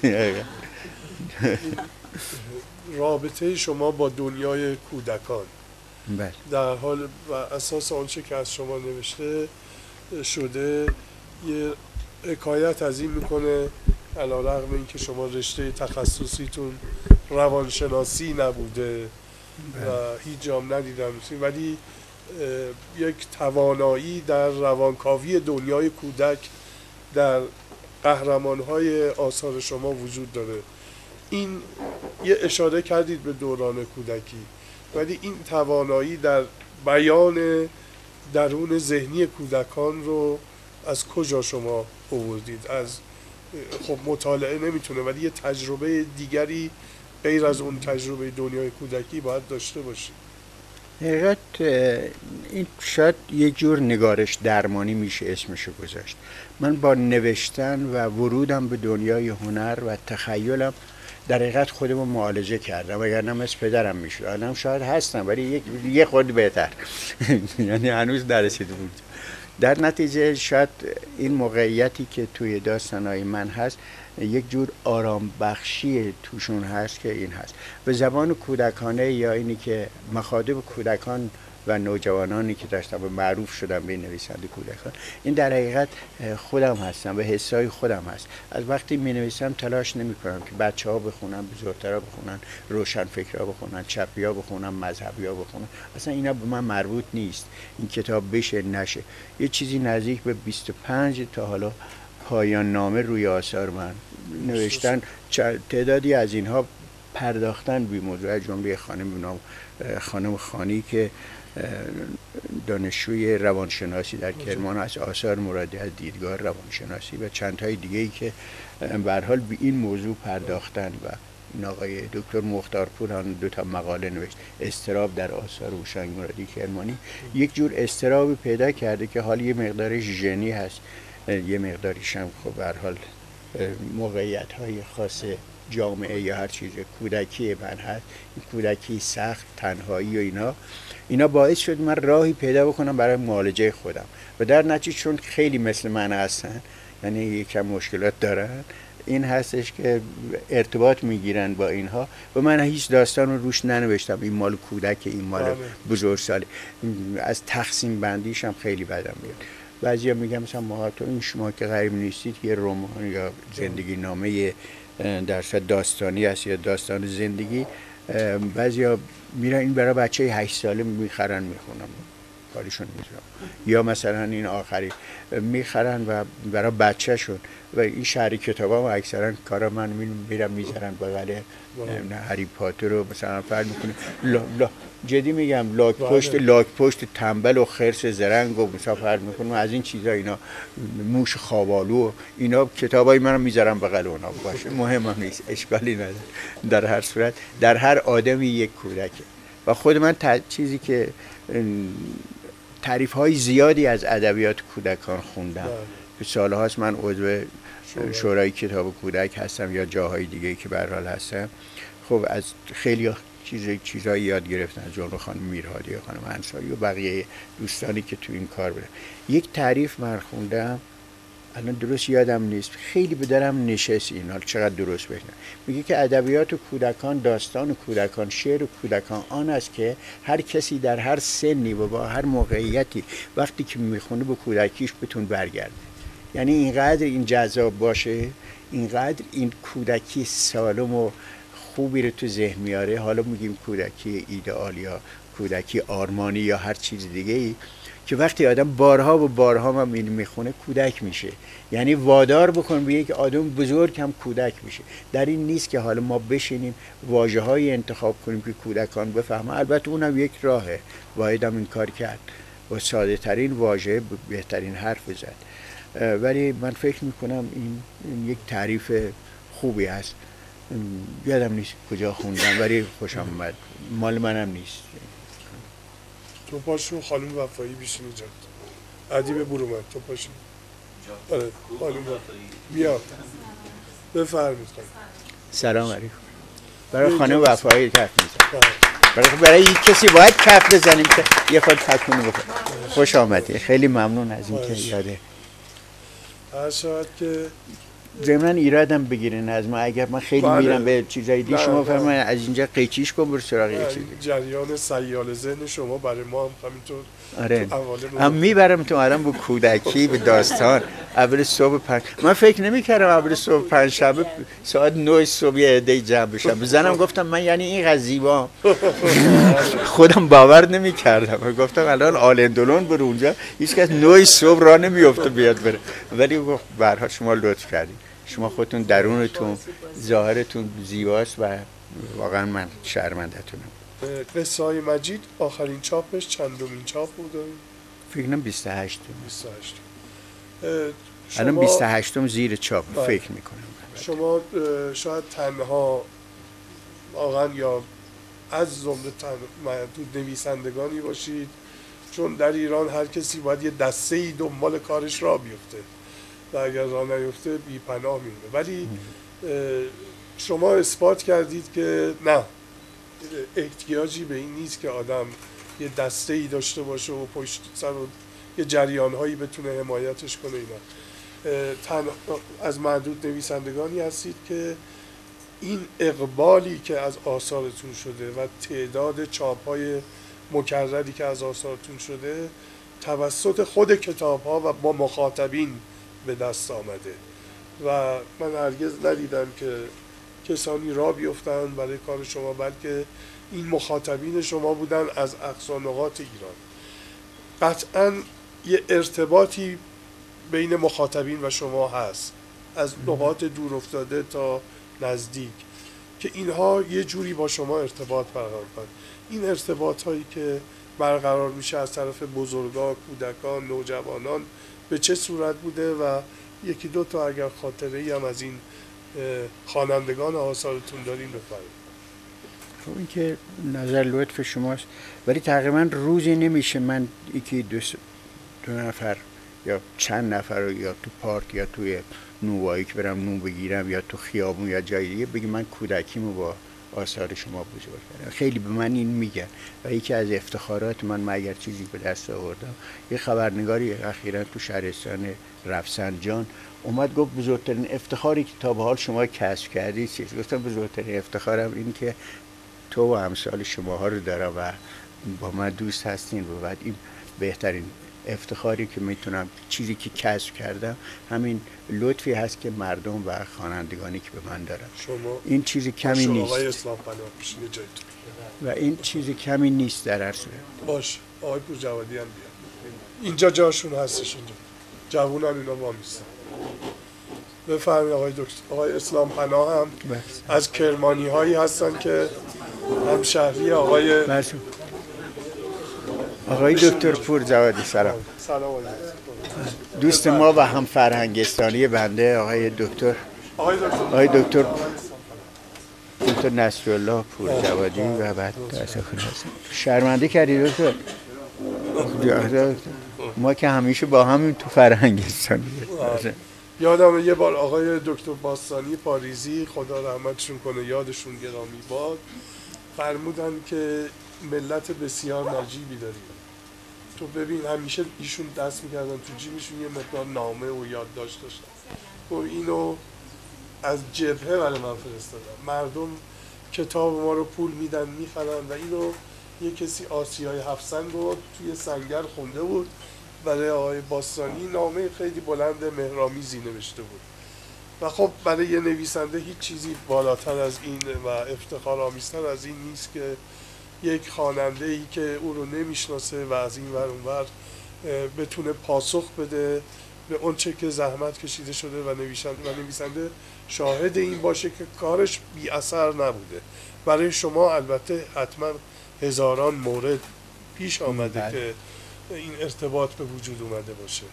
رابطه شما با دنیای کودکان بله. در حال و اساس آنچه که از شما نوشته شده یه حکایت از این میکنه، علیرغم اینکه شما رشته تخصصیتون روانشناسی نبوده و هیچ جام ندیدم، ولی یک توانایی در روانکاوی دنیای کودک در قهرمان‌های آثار شما وجود داره. این یه اشاره کردید به دوران کودکی، ولی این توانایی در بیان درون ذهنی کودکان رو از کجا شما آوردید؟ از خب مطالعه نمیتونه، ولی یه تجربه دیگری غیر از اون تجربه دنیای کودکی باید داشته باشه. حقیقت این شاید یه جور نگارش درمانی میشه اسمشو گذاشت. من با نوشتن و ورودم به دنیای هنر و تخیلم در حقیقت خودمو معالجه کردم، وگرنه مثل پدرم میشد. الان شاید هستم ولی یه خود بهتر یعنی هنوز نرسیده بود. در نتیجه شاید این موقعیتی که توی داستانهای من هست یک جور آرام بخشی توشون هست که این هست به زبان کودکانه، یا اینی که مخاطب کودکان و نوجوانانی که داشتم و معروف شدم به نویسنده کودکان، این در حقیقت خودم هستم و حسای خودم هست. از وقتی می نویسم تلاش نمی کنم که بچه ها بخونن، بزرگترها بخونن، روشن فکرها بخونن، چپی ها بخونن، مذهبی ها بخونن. اصلا اینا به من مربوط نیست. این کتاب بشه نشه، یه چیزی نزدیک به 25 تا حالا پایان نامه روی آثار من نوشتن. تعدادی از اینها پرداختن به موضوع، از جمله خانم خانی که دانشجوی روانشناسی در کرمان است، آثار مرادی از دیدگاه روانشناسی و چند تای دیگه ای که به هر حال به این موضوع پرداختن. و این آقای دکتر مختارپور هم 2 تا مقاله نوشت، اضطراب در آثار هوشنگ مرادی کرمانی. یک جور اضطرابی پیدا کرده که حال یه مقدار ژنی هست، یه مقداریش هم خب به هر حال موقعیت‌های خاص جامعه یا هر چیز کودکی من هست. این کودکی سخت، تنهایی و اینا باعث شد من راهی پیدا بکنم برای معالجه خودم و در نتیجه چون خیلی مثل من هستن، یعنی یکم مشکلات دارن، این هستش که ارتباط میگیرن با اینها و من هیچ داستان رو روش ننوشتم این مال کودک، این مال بزرگسالی. از تقسیم بندیش هم خیلی بدم میاد. بعضیا میگم مثلا شما که غریب نیستید یه رمان یا زندگی نامه درصد داستانی است یا داستان زندگی، بعضیا میرن این برای بچه 8 ساله میخرن میخونن، کاریشون میذارم. یا مثلا این آخری میخرن و برای بچه شون و این شهری کتابا و اکثرا کارا من میرم میذارن بغل هری پاتر رو مثلا فرض میکنه جدی میگم لاک پشت تنبل و خرس زرنگ و مثلا فرض میکنم از این چیزا، اینا موش خوابالو، اینا کتابای منو میذارم بغل اونا. باشه مهم نیست، اشکالی نداره. در هر صورت در هر آدمی یک کودکه و خود من چیزی که تعریف های زیادی از ادبیات کودکان خوندم. به سالهاست من عضو شورای کتاب کودک هستم یا جاهای دیگه که به هر حال هستم. خب از خیلی چیزایی یاد گرفتن، از جمله خانم میرهادی، خانم انصاری و بقیه دوستانی که تو این کار بودن. یک تعریف من خوندم، الان درست یادم نیست، خیلی به درم نشست این، حال چقدر درست بگم. میگه که ادبیات کودکان، داستان کودکان، شعر کودکان آن است که هر کسی در هر سنی و با هر موقعیتی وقتی که میخونه به کودکیش بتون برگرده. یعنی اینقدر این جذاب باشه، اینقدر این کودکی سالم و خوبی رو تو ذهن میاره. حالا میگیم کودکی ایدئال یا کودکی آرمانی یا هر چیز دیگه ای، که وقتی آدم بارها و بارها من میخونه کودک میشه. یعنی وادار بکن به یک آدم بزرگ هم کودک میشه. در این نیست که حالا ما بشینیم واژه‌های انتخاب کنیم که کودکان بفهمن. البته اونم یک راهه، واحد هم این کار کرد با ساده ترین واژه بهترین حرف زد. ولی من فکر میکنم این یک تعریف خوبی هست. یادم نیست کجا خوندم ولی خوشم اومد، مال منم نیست. تو پاشون خانم وفایی بیشین اینجا، ادیب برومند، تو پاشون. آره خانم وفایی بیا بفرمید. سلام علیکم. برای خانم وفایی کف میزنم. برای یک کسی باید کف بزنیم که یه خود تکونی بکنه. خوش آمدی، خیلی ممنون از اینکه یاده. هر شاید که ضمن ایرادم بگیرین از ما، اگر من خیلی میرم به چیزای دیگه شما فرمایید از اینجا قیچیش کن برو سراغ یه چیزی. جریان سیال ذهن شما برای ما هم همینطور. آره هم میبرم تو الان به کودکی به داستان. اول صبح من فکر نمی‌کردم اول صبح پنجشنبه ساعت 9 صبح یه عده جمع بشم. بزنم گفتم من یعنی این زیبا خودم باور نمی‌کردم. گفتم الان آلندلون برو اونجا هیچ کس 9 صبح راه نمیافته بیاد بره. ولی به هر حال شما لطف کردید. شما خودتون درونتون ظاهرتون زیباست و واقعا من شرمنده‌تونم. قصه های مجید آخرین چاپش چندمین چاپ بود؟ فکر کنم 28. الان 28م زیر چاپ فکر میکنم. شما شاید تنها واقعا یا از جمله معدود نویسندگانی باشید، چون در ایران هر کسی باید یه دسته‌ای دنبال کارش را بیفته و اگر را نیفته بی پناه میمونه. ولی شما اثبات کردید که نه، احتیاجی به این نیست که آدم یه دسته‌ای داشته باشه و پشت سر و یه جریان‌هایی بتونه حمایتش کنه. اینا از معدود نویسندگانی هستید که این اقبالی که از آثارتون شده و تعداد چاپ‌های مکرری که از آثارتون شده توسط خود کتاب‌ها و با مخاطبین به دست آمده و من هرگز ندیدم که کسانی را بیفتن برای کار شما، بلکه این مخاطبین شما بودن از اقصا نقاط ایران. قطعاً یه ارتباطی بین مخاطبین و شما هست، از نقاط دور افتاده تا نزدیک، که اینها یه جوری با شما ارتباط برقرار کنند. این ارتباط هایی که برقرار میشه از طرف بزرگان، کودکان، نوجوانان به چه صورت بوده و یکی دو تا اگر خاطره ای هم از این خوانندگان آثارتون دارین بفرمایید. خب این که نظر لطف شماست، ولی تقریبا روزی نمیشه من یکی دو نفر یا چند نفر یا تو پارک یا توی نوایی که برم نو بگیرم یا تو خیابون یا جای دیگه بگی من کودکیمو با آثار شما بزرگ کردم. خیلی به من این میگن و یکی از افتخارات من اگر چیزی به دست آوردم، یه خبرنگاری اخیراً تو شهرستان رفسنجان اومد گفت بزرگترین افتخاری که تا به حال شما کسب کردید چیست؟ گفتم بزرگترین افتخارم این که تو و امثال شماها رو دارم و با من دوست هستین و بعد این بهترین افتخاری که میتونم، چیزی که کسب کردم همین لطفی هست که مردم و خوانندگانی که به من دارن. این چیزی کمی نیست. آقای اسلام پناه بشین جایتون. و این چیزی کمی نیست در هر صورت. باش آقای پورجوادی هم بیاد. اینجا جاشون هستش، اینجا جوونن اینا وامیستن. بفرمایید آقای دکتر. آقای اسلام پناه هم از کرمانی هایی هستن که همشهری آقای دکتر پورجوادی. سلام. سلام دوست ما و هم فرهنگستانی بنده آقای دکتر نصرالله پورجوادی و بعد شرمنده کردی دکتر. ما که همیشه با همین تو فرهنگستانی. یادم یه بار آقای دکتر باستانی پاریزی خدا رحمتشون کنه، یادشون گرامی باد، فرمودن که ملت بسیار نجیبی داریم. تو ببین همیشه ایشون دست میکردن تو جیبشون یه مقدار نامه و یادداشت داشتن و اینو از جبهه برای من فرستادن. مردم کتاب ما رو پول میدن میخرن و اینو یه کسی آسیای هفسنگ رو توی سنگر خونده بود برای آقای باستانی، نامه خیلی بلند مهرامیزی نوشته بود و خب برای یه نویسنده هیچ چیزی بالاتر از این و افتخار آمیزتر از این نیست که یک خواننده ای که او رو نمیشناسه و از این ور اون ور بتونه پاسخ بده به اون چه که زحمت کشیده شده و نویسنده شاهد این باشه که کارش بی اثر نبوده. برای شما البته حتما هزاران مورد پیش آمده که این ارتباط به وجود اومده باشه.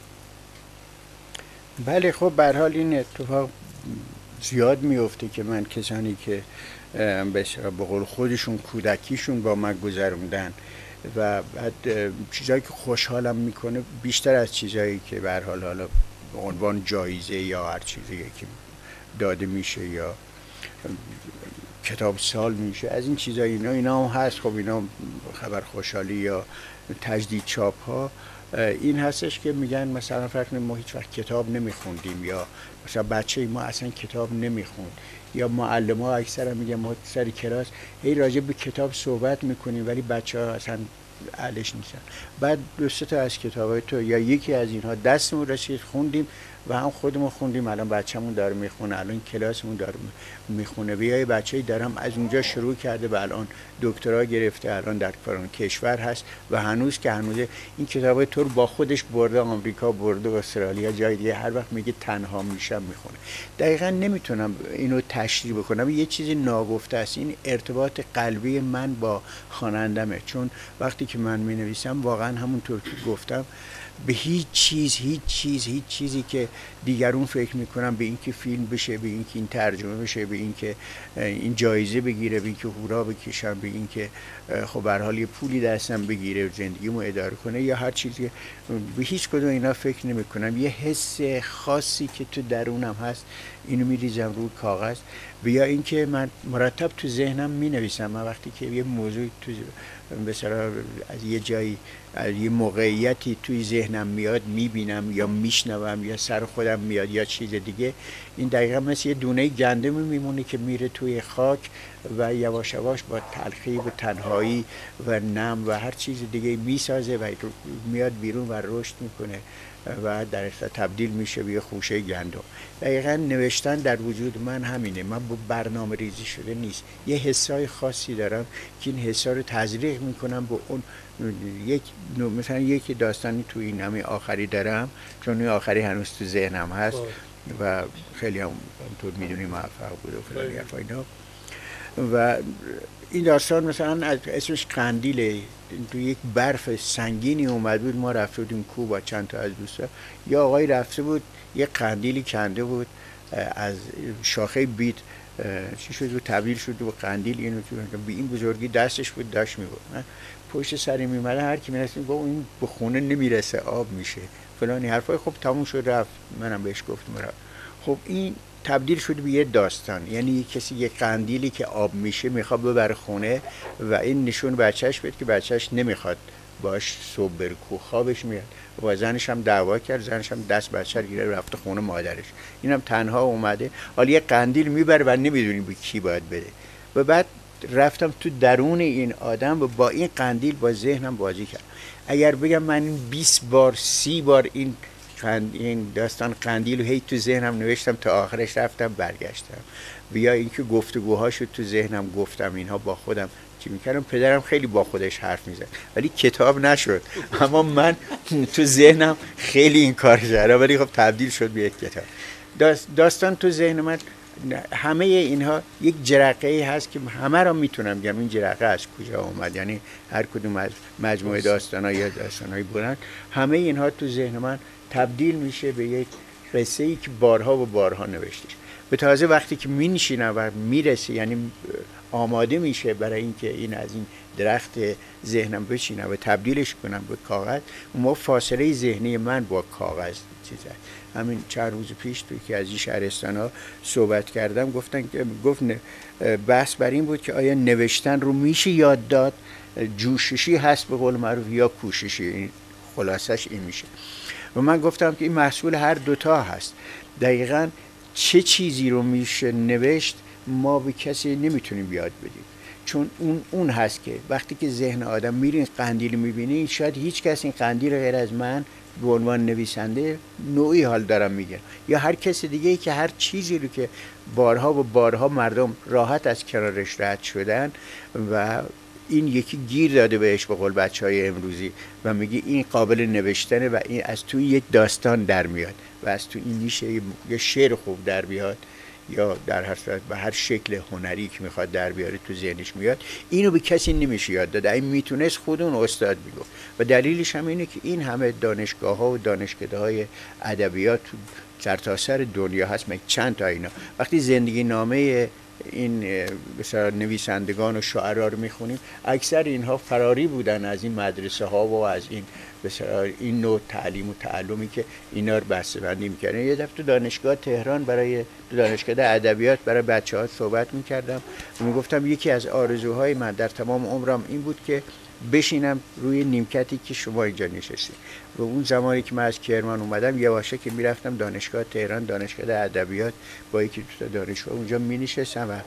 بله خب به هر حال این اتفاق زیاد میفته که من کسانی که به قول خودشون کودکیشون با من گذروندن و بعد چیزایی که خوشحالم میکنه بیشتر از چیزایی که به هر حال حالا به عنوان جایزه یا هر چیزی که داده میشه یا کتاب سال میشه، از این چیزایی اینا هم هست. خب اینا خبر خوشحالی یا تجدید چاپ ها این هستش که میگن مثلا فرق ما هیچ وقت کتاب نمیخوندیم یا مثلا بچه ما اصلا کتاب نمیخوند یا معلم ها اکثر میگن ما سر کلاس هی راجع به کتاب صحبت میکنیم ولی بچه ها اصلا اهلش نیستن. بعد دو سه تا از کتابای تو یا یکی از اینها دستمون رسید خوندیم و هم خودمون خوندیم، الان بچه‌مون داره میخونه، الان کلاسمون داره میخونه و یه بچه‌ای دارم از اونجا شروع کرده و الان دکترا گرفته، الان در فران کشور هست و هنوز این کتابای تو رو با خودش برده آمریکا، برده استرالیا، جای دیگه، هر وقت میگه تنها میشم میخونه. دقیقاً نمیتونم اینو تشریح بکنم، یه چیزی ناگفته است. این ارتباط قلبی من با خوانندمه، چون وقتی که من مینویسم واقعا همونطور که گفتم به هیچ چیزی که دیگرون فکر میکنن به اینکه فیلم بشه، به اینکه این ترجمه بشه، به اینکه این جایزه بگیره، به اینکه هورا بکشم، به اینکه خب به هر حال یه پولی دستم بگیره زندگیمو اداره کنه یا هر چیزی، به هیچ کدوم اینا فکر نمیکنم. یه حس خاصی که تو درونم هست اینو میریزم روی کاغذ، یا اینکه من مرتب تو ذهنم مینویسم. من وقتی که یه موضوع تو مثلا از یه جایی، از یه موقعیتی توی ذهنم میاد، میبینم یا میشنوم یا سر خودم میاد یا چیز دیگه، این دقیقا مثل یه دونه گندم میمونه که میره توی خاک و یواش یواش با تلخی و تنهایی و نم و هر چیز دیگه میسازه و میاد بیرون و رشد میکنه و در اصل تبدیل میشه به یه خوشه گندم. دقیقا نوشتن در وجود من همینه. من با برنامه ریزی شده نیست، یه حسای خاصی دارم که این حسا رو تزریق میکنم به اون. مثلا یک داستانی تو این همه آخری دارم، چون این آخری هنوز تو ذهنم هست و خیلی هم طور میدونی موفق بود و فلان حرفا اینا. و این داستان مثلا از اسمش قندیله، تو یک برف سنگینی اومد بود، ما رفته بودیم کوه با چند تا از دوستا، یا آقای رفته بود یک قندیلی کنده بود از شاخه بید، چی شد بود تبدیل شد به قندیل. اینو به این بزرگی دستش بود داشت میبود. پشت سری میمده هر کی میرسیم گفت این به خونه نمیرسه، آب میشه فلانی حرفای. خب تموم شد رفت، منم بهش گفتم رفت. خب این تبدیل شده به یه داستان، یعنی کسی یه قندیلی که آب میشه میخواد ببره خونه و این نشون بچهش بده که بچهش نمیخواد باش صبح بره کوه، خوابش میاد و زنش هم دعوا کرد، زنش هم دست بچه رو گیره رفته خونه مادرش، اینم تنها اومده حالا یه قندیل میبره و نمیدونی به کی باید بده. و بعد رفتم تو درون این آدم و با این قندیل با ذهنم بازی کردم. اگر بگم من 20 بار 30 بار این داستان قندیل رو هی تو ذهنم نوشتم تا آخرش رفتم برگشتم، بیا اینکه گفتگوهاشو تو ذهنم گفتم، اینها با خودم چی میکردم. پدرم خیلی با خودش حرف میزد ولی کتاب نشد، اما من تو ذهنم خیلی این کار کردم ولی خب تبدیل شد به یک کتاب. داستان تو ذهن من، همه اینها یک جرقه ای هست که همه را میتونم بگم این جرقه از کجا اومد، یعنی هر کدوم از مجموعه داستان‌ها یا داستان‌های بودن، همه اینها تو ذهن من تبدیل میشه به یک قصه ای که بارها و بارها نوشتش. به تازه وقتی که مینشینم و میرسه، یعنی آماده میشه برای اینکه این از این درخت ذهنم بچینم و تبدیلش کنم به کاغذ، اون فاصله ذهنی من با کاغذ چیزه. همین چند روز پیش توی که از این شهرستان‌ها صحبت کردم، گفت بحث بر این بود که آیا نوشتن رو میشه یاد داد، جوششی هست به قول معروف یا کوششی، این خلاصش این میشه. و من گفتم که این محصول هر دوتا هست. دقیقاً چه چیزی رو میشه نوشت ما به کسی نمیتونیم یاد بدیم، چون اون هست که وقتی که ذهن آدم میرین قندیل میبینی، شاید هیچ کس این قندیل غیر از من به عنوان نویسنده نوعی حال دارم میگم، یا هر کسی دیگه ای که هر چیزی رو که بارها و بارها مردم راحت از کنارش رد شدن و این یکی گیر داده بهش به قول بچهای امروزی و میگه این قابل نوشتنه و این از توی یک داستان در میاد و از توی این میشه یه شعر خوب در بیاد، یا در هر صورت به هر شکل هنری که میخواد در بیاره تو ذهنش میاد. اینو به کسی نمیشه یاد داد، این میتونست خود اون استاد میگفت. و دلیلش هم اینه که این همه دانشگاه ها و دانشکده‌های ادبیات سرتاسر دنیا هست، چند تا اینا. وقتی زندگی نامه این بسیار نویسندگان و شاعرها رو میخونیم، اکثر اینها فراری بودن از این مدرسه ها و از این بسیار این نوع تعلیم و تعلمی که اینا رو بسته‌بندی میکردن. یه دفعه تو دانشگاه تهران برای دانشگاه ادبیات برای بچه‌ها صحبت میکردم و میگفتم یکی از آرزوهای من در تمام عمرم این بود که بشینم روی نیمکتی که شما اینجا نشستید. و اون زمانی که من از کرمان اومدم یواشه که میرفتم دانشگاه تهران، دانشگاه ادبیات، با یکی دو تا دانشجو اونجا مینشستم و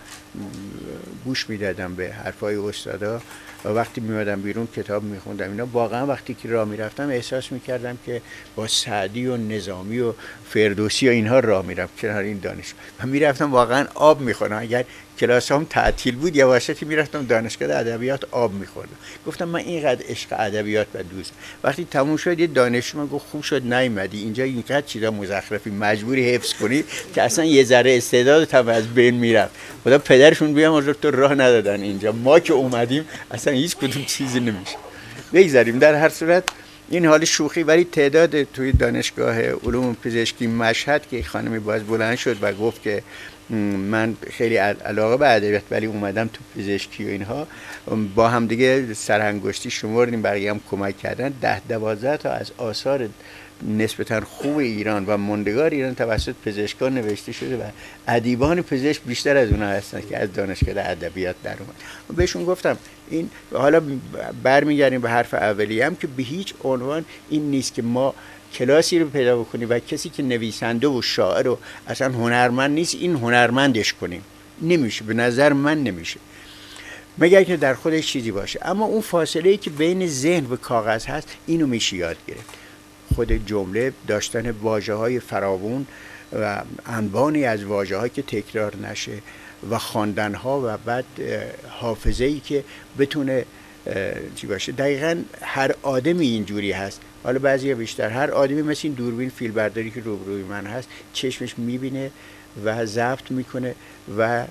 گوش میدادم به حرفای استادا و وقتی میومدم بیرون کتاب میخوندم. اینا واقعا وقتی که راه میرفتم احساس میکردم که با سعدی و نظامی و فردوسی و اینها راه میرم کنار این دانشگاه. من میرفتم واقعا آب میخوردم، اگر کلاسام تعطیل بود یواشه که میرفتم دانشگاه ادبیات آب میخوردم. گفتم من اینقدر عشق ادبیات و دوست. وقتی تموم شد یه دانشجو من گفت خوب شد نیومدی اینجا، اینقدر چیزا مزخرفی مجبوری حفظ کنی که اصلا یه ذره استعدادت هم از بین میرفت. خدا پدرشون بیام از تو راه ندادن اینجا، ما که اومدیم اصلا هیچ کدوم چیزی نمیشه. بگذاریم. در هر صورت این حال شوخی، ولی تعداد توی دانشگاه علوم پزشکی مشهد که خانمی باز بلند شد و گفت که من خیلی علاقه به ادبیات ولی اومدم تو پزشکی و اینها، با هم دیگه سرانگشتی شمردیم، بقیه هم کمک کردن، 10-12 تا از آثار نسبتا خوب ایران و ماندگار ایران توسط پزشکان نوشته شده و ادیبان پزشک بیشتر از اونها هستن که از دانشگاه ادبیات در اومد. بهشون گفتم این، حالا برمیگردیم به حرف اولیه هم، که به هیچ عنوان این نیست که ما کلاسی رو پیدا بکنیم و کسی که نویسنده و شاعر و اصلا هنرمند نیست این هنرمندش کنیم. نمیشه، به نظر من نمیشه، مگر که در خودش چیزی باشه. اما اون فاصله‌ای که بین ذهن و کاغذ هست، اینو میشه یاد گرفت. خود جمله، داشتن واژه‌های فراوون و انبانی از واژه‌هایی که تکرار نشه و خواندن‌ها و بعد حافظه‌ای که بتونه چی باشه. دقیقاً هر آدمی اینجوری هست، حالا بعضیا بیشتر. هر آدمی مثل این دوربین فیلمبرداری که روبروی من هست، چشمش میبینه و ضبط میکنه و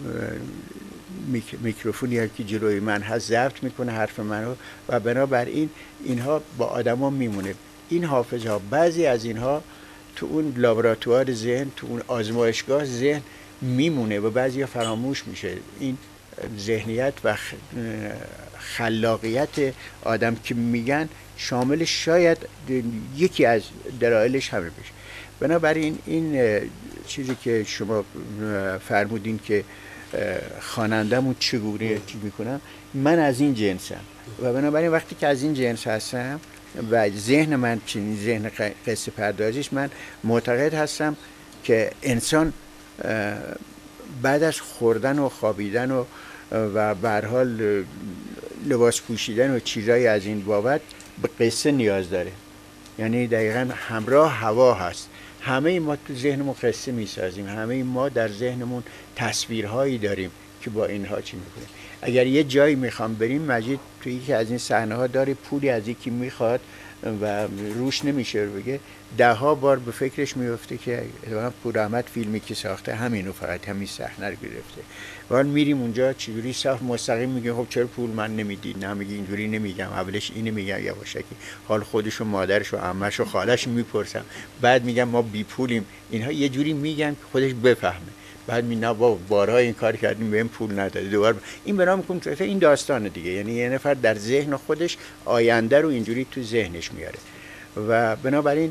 میکروفونی هم که جلوی من هست ضبط میکنه حرف منو و بنابراین اینها با آدما میمونه. این حافظه ها، بعضی از اینها تو اون لابراتوار ذهن، تو اون آزمایشگاه ذهن میمونه و بعضی فراموش میشه. این ذهنیت و خلاقیت آدم که میگن شامل شاید یکی از دلایلش همه بشه. بنابراین این چیزی که شما فرمودین که خواننده‌مون چگونه میکنم، من از این جنسم و بنابراین وقتی که از این جنس هستم و ذهن من چنین ذهن قصه پردازیش، من معتقد هستم که انسان بعد از خوردن و خوابیدن و به هر حال لباس پوشیدن و چیزایی از این بابت به قصه نیاز داره. یعنی دقیقاً همراه هوا هست. همه ما تو ذهنمون قصه میسازیم، همه ما در ذهنمون تصویرهایی داریم که با اینها چی میکنیم. اگر یه جایی میخوام بریم، مجید توی یکی از این صحنه ها داره پولی از یکی میخواد و روش نمیشه بگه، 10 بار به فکرش میفته که پور احمد فیلمی که ساخته همینو، فقط همین صحنه رو گرفته. و میریم اونجا چجوری صاف مستقیم میگه خب چرا پول من نمیدید؟ نه میگه اینجوری نمیگم، اولش اینو میگم یواشکی، حال خودش و مادرش و عمش و خالش میپرسم، بعد میگم ما بی پولیم. اینها یه جوری میگن که خودش بفهمه. بعد میگن با بارها این کار کردیم بهم پول نداده، دوباره این بنا میکنم تو این داستان دیگه. یعنی یه نفر در ذهن خودش آینده رو اینجوری تو ذهنش میاره و بنابراین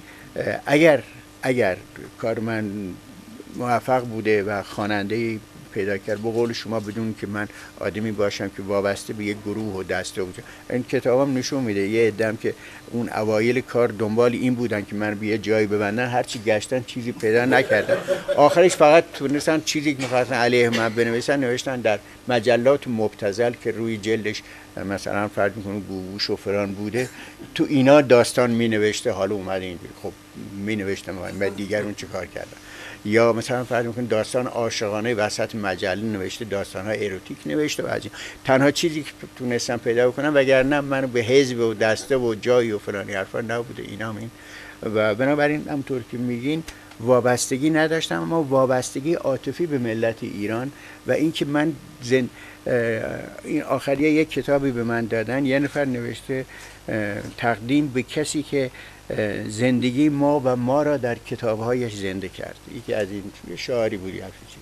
اگر کار من موفق بوده و خواننده پیدا کرد، به قول شما بدون که من آدمی باشم که وابسته به یک گروه و دسته بودم. این کتابم نشون میده یه عده‌ام که اون اوایل کار دنبال این بودن که من به یه جایی ببندن، هرچی گشتن چیزی پیدا نکردن، آخرش فقط تونستن چیزی که می‌خواستن علیه من بنویسن نوشتن در مجلات مبتذل که روی جلدش مثلا فرض می‌کنم گوگوش و فلان بوده، تو اینا داستان می‌نوشته. حالا اومده اینجوری خب می‌نوشتم و دیگر اون چیکار کردن. یا مثلا فرض می‌کنید داستان عاشقانه وسط مجله نوشته، داستان‌های اروتیک نوشته و از این تنها چیزی که تونستم پیدا کنم، وگرنه منو به حزب و دسته و جایی و فلانی حرفا نبوده اینا این. و بنابراین همونطور که میگین وابستگی نداشتم، اما وابستگی عاطفی به ملت ایران و اینکه من این آخریه یک کتابی به من دادن، یه نفر نوشته تقدیم به کسی که زندگی ما و ما را در کتابهایش زنده کرد. یکی از این شاعری بودی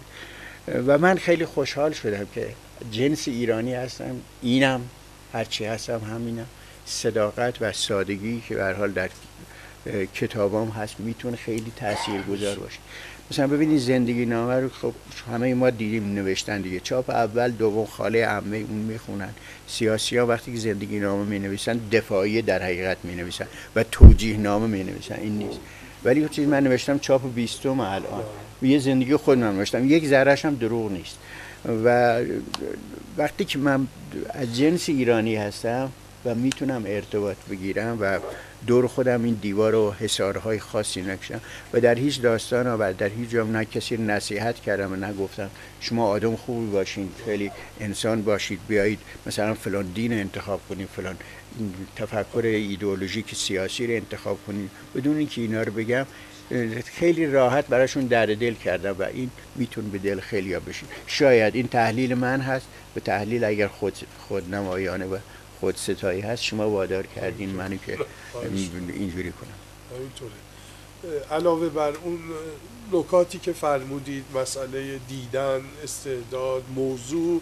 و من خیلی خوشحال شدم که جنس ایرانی هستم، اینم هرچی هستم همینم. صداقت و سادگی که به هر حال در کتابام هست میتونه خیلی تاثیرگذار باشه. مثلا ببینید زندگی نامه رو خب همه ما دیدیم نوشتن دیگه، چاپ اول دوم خاله عمه اون میخونن. سیاسی‌ها وقتی که زندگی نامه مینویسن دفاعی در حقیقت مینویسن و توجیه نامه مینویسن، این نیست. ولی چیزی من نوشتم چاپ 20 الان یه زندگی خودم نوشتم، یک ذره‌اش هم دروغ نیست. و وقتی که من از جنس ایرانی هستم و میتونم ارتباط بگیرم و دور خودم این دیوار و حصارهای خاصی نکشم و در هیچ داستان و در هیچ جام نه کسی نصیحت کردم و نگفتم شما آدم خوبی باشین، خیلی انسان باشید، بیایید مثلا فلان دین انتخاب کنید، فلان تفکر ایدئولوژیک سیاسی رو انتخاب کنید، بدون اینکه اینا رو بگم خیلی راحت براشون درد دل کردم و این میتونه به دل خیلیا بشه. شاید این تحلیل من هست، به تحلیل اگر خودنمایانه و خودستایی هست شما وادار کردین منو که اینجوری کنم. اینطوره. علاوه بر اون نکاتی که فرمودید، مسئله دیدن، استعداد، موضوع،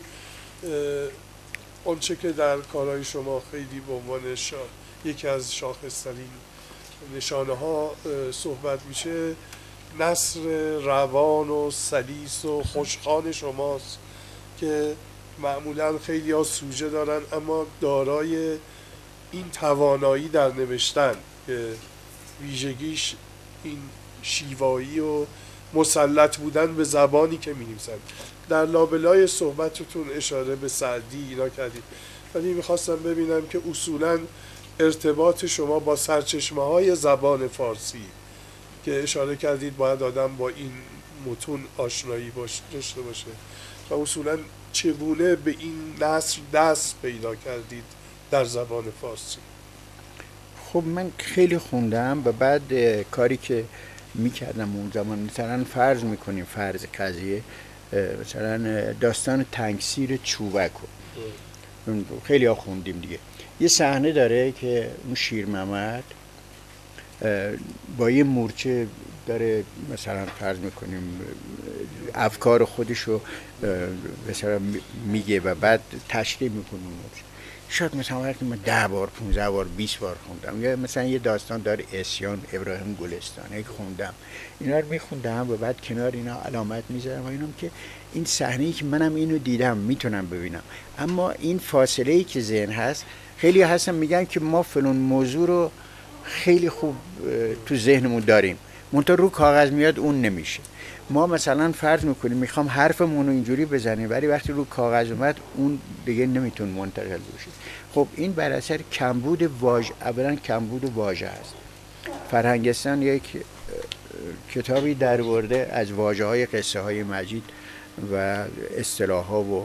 آنچه که در کارهای شما خیلی به عنوان یکی از شاخص‌ترین نشانه ها صحبت میشه، نثر روان و سلیس و خوشخوان شماست که معمولا خیلی ها سوژه دارن اما دارای این توانایی در نوشتن که ویژگیش این شیوایی و مسلط بودن به زبانی که می نویسن. در لابلای صحبتتون اشاره به سعدی اینا کردید، ولی میخواستم ببینم که اصولاً ارتباط شما با سرچشمه های زبان فارسی که اشاره کردید باید آدم با این متون آشنایی داشته باشه و اصولاً چگونه به این نثر دست پیدا کردید در زبان فارسی؟ خب من خیلی خوندم و بعد کاری که میکردم اون زمان مثلا فرض میکنیم فرض قضیه مثلا داستان تنگسیر چوبک رو خیلی ها خوندیم دیگه. یه صحنه داره که اون شیر محمد با یه مورچه داره مثلا فرض میکنیم افکار خودش رو مثلا میگه و بعد تشریح میکنه مورچه. شاید مثلا وقتی من 10 بار 15 بار 20 بار خوندم. یا مثلا یه داستان داره اسیان ابراهیم گلستانی خوندم، اینا رو میخوندم و بعد کنار اینا علامت میذارم و اینم که این صحنه‌ای که منم اینو دیدم میتونم ببینم. اما این فاصله‌ای که ذهن هست، خیلی هستن میگن که ما فلان موضوع رو خیلی خوب تو ذهنمون داریم منتها رو کاغذ میاد اون نمیشه. ما مثلا فرض میکنیم میخوام حرفمون رو اینجوری بزنیم ولی وقتی رو کاغذ اومد اون دیگه نمیتون منتقل بشه. خب این بر اثر کمبود واژه، اولا کمبود واژه هست. فرهنگستان یک کتابی درآورده از واژه‌های قصه های مجید و اصطلاح‌ها و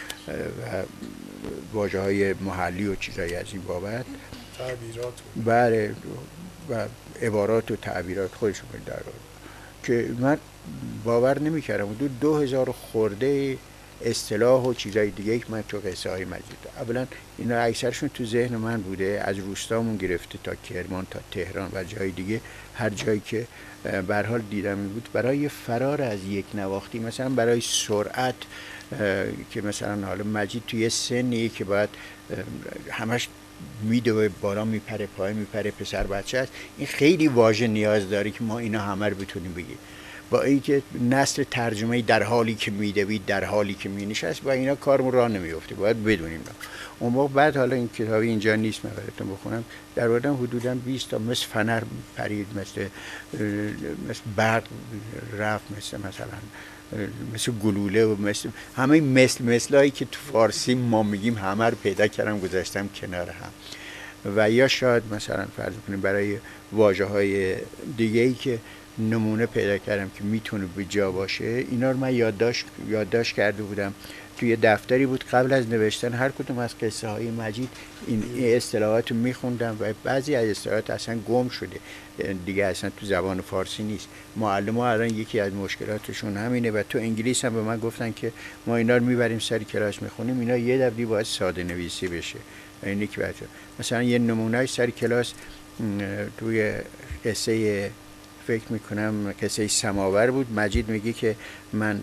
واژه‌های محلی و چیزایی از این بابت، تعبیرات بله و عبارات و تعبیرات خودشون درآورده که من باور نمی‌کردم. حدود 2000 خورده اصطلاح و چیزای دیگه که من تو قصه های مجید، اولا اینا اکثرشون تو ذهن من بوده، از روستامون گرفته تا کرمان تا تهران و جای دیگه، هر جایی که به هر حال دیدم بود برای فرار از یک نواختی، مثلا برای سرعت که مثلا حالا مجید توی سنی که باید همش میدوه، بالا میپره، پای میپره، پسر بچه است، این خیلی واژه نیاز داره که ما اینا همه رو بتونیم بگیم. با اینکه نسل ترجمه در حالی که میدوید، در حالی که مینشست، با اینا کارمون راه نمیفته، باید بدونیم. اون موقع بعد حالا این کتابی اینجا نیست من براتون بخونم، در واردن حدوداً 20 تا مثل فنر پرید، مثل برق رفت، مثل گلوله و همه مثلایی که تو فارسی ما میگیم همه رو پیدا کردم گذاشتم کنار هم. و یا شاید مثلا فرض کنیم برای واژه‌های دیگه‌ای که نمونه پیدا کردم که میتونه به جا باشه، اینا رو من یادداشت کرده بودم توی دفتری بود. قبل از نوشتن هر کدوم از قصه های مجید این اصطلاحات رو میخوندم و بعضی از اصطلاحات اصلا گم شده دیگه، اصلا تو زبان فارسی نیست. معلم‌ها الان یکی از مشکلاتشون همینه و تو انگلیس هم به من گفتن که ما اینا رو میبریم سر کلاس میخونیم، اینا یه دفعه باید ساده نویسی بشه. اینی که بچه مثلا یه نمونهش سر کلاس توی قصه فکر میکنم قصه سماور بود، مجید میگه که من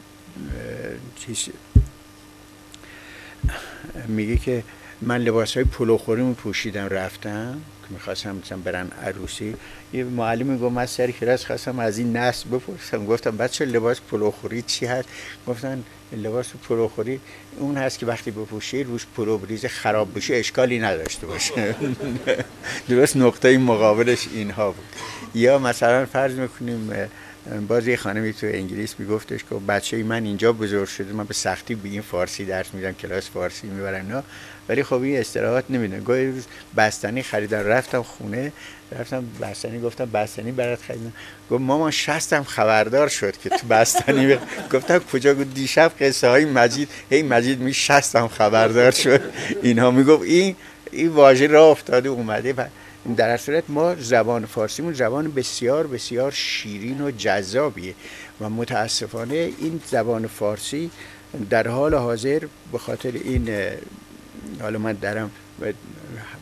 لباسهای پلوخوریمو پوشیدم رفتم که میخواستم مثلا برن عروسی. یه معلم میگه من سر کلاس خواستم از این نسل بپرسم، گفتم بچه لباس پلوخوری چی هست؟ گفتن لباس پلوخوری اون هست که وقتی بپوشی روش پلو بریزه خراب بشه اشکالی نداشته باشه. درست نقطه مقابلش اینها بود. یا مثلا فرض میکنیم باز یه خانمی تو انگلیس میگفتش که بچه من اینجا بزرگ شده، من به سختی به این فارسی درس میدم، کلاس فارسی میبرن نه، ولی خب این اصطلاحات نمیدونم. گاهی روز بستنی خریدم، رفتم خونه، بستنی گفتم بستنی برات خریدم، گفت مامان 60 خبردار شد که تو بستنی گفتم کجا؟ گفت دیشب قصه های مجید، هی مجید می 60 خبردار شد. اینها میگفت این واژه راه افتاده اومده. در صورت ما زبان فارسیمون زبان بسیار بسیار شیرین و جذابیه و متاسفانه این زبان فارسی در حال حاضر به خاطر این، حالا من درم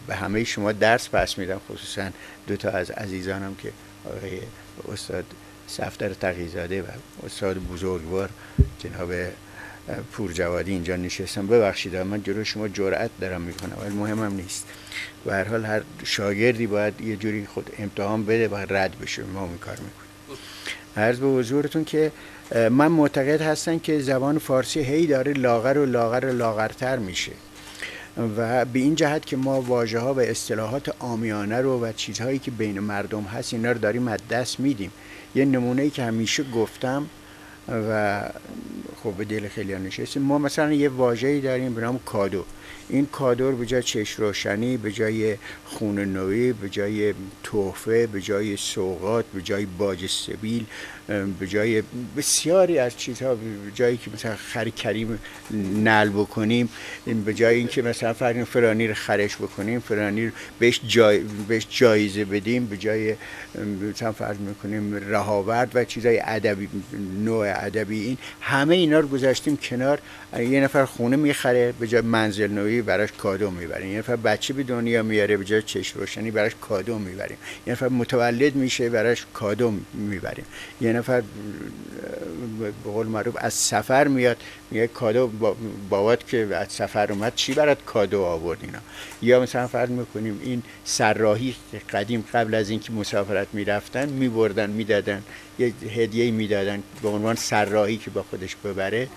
به همه شما درس پس میدم، خصوصا 2 تا از عزیزانم که آقای استاد صفدر تقی‌زاده و استاد بزرگوار جناب پورجوادی اینجا نشستم. ببخشید من جلوی شما جرأت دارم میکنم ولی مهمم نیست. به هر حال هر شاگردی باید یه جوری خود امتحان بده و رد بشه. ما این کار میکنیم. عرض به حضورتون که من معتقد هستم که زبان فارسی هی داره لاغر و لاغر و لاغرتر میشه و به این جهت که ما واژه‌ها و اصطلاحات عامیانه رو و چیزهایی که بین مردم هست اینا رو داریم از دست میدیم. یه نمونه‌ای که همیشه گفتم و خب به دل خیلی ها نشستیم، ما مثلا یه واژه‌ای داریم به نام کادو. این کادو رو به جای چشم روشنی، به جای خون نوی، به جای تحفه، به جای سوغات، به جای باج سبیل، به جای بسیاری از چیزها، به جایی که مثلا خر کریم نعل بکنیم، به جای اینکه مثلا فرض فلانی رو خرش بکنیم، فلانی رو بهش جایزه بدیم، به جای مثلا فرض میکنیم رهاورد و چیزای ادبی، نوع ادبی، این همه اینا رو گذاشتیم کنار. یه نفر خونه میخره به جای منزل نوی براش کادو میبریم. یه نفر بچه به دنیا میاره به جای چشم روشنی براش کادو میبریم. یه نفر متولد میشه براش کادو میبریم. یه نفر به قول معروف از سفر میاد میگه کادو بابات که از سفر اومد چی برات کادو آورد اینا. یا مثلا فرض میکنیم این سراحی قدیم قبل از اینکه مسافرت میرفتن میبردن میدادن یه هدیه میدادن به عنوان سراحی که با خودش ببره.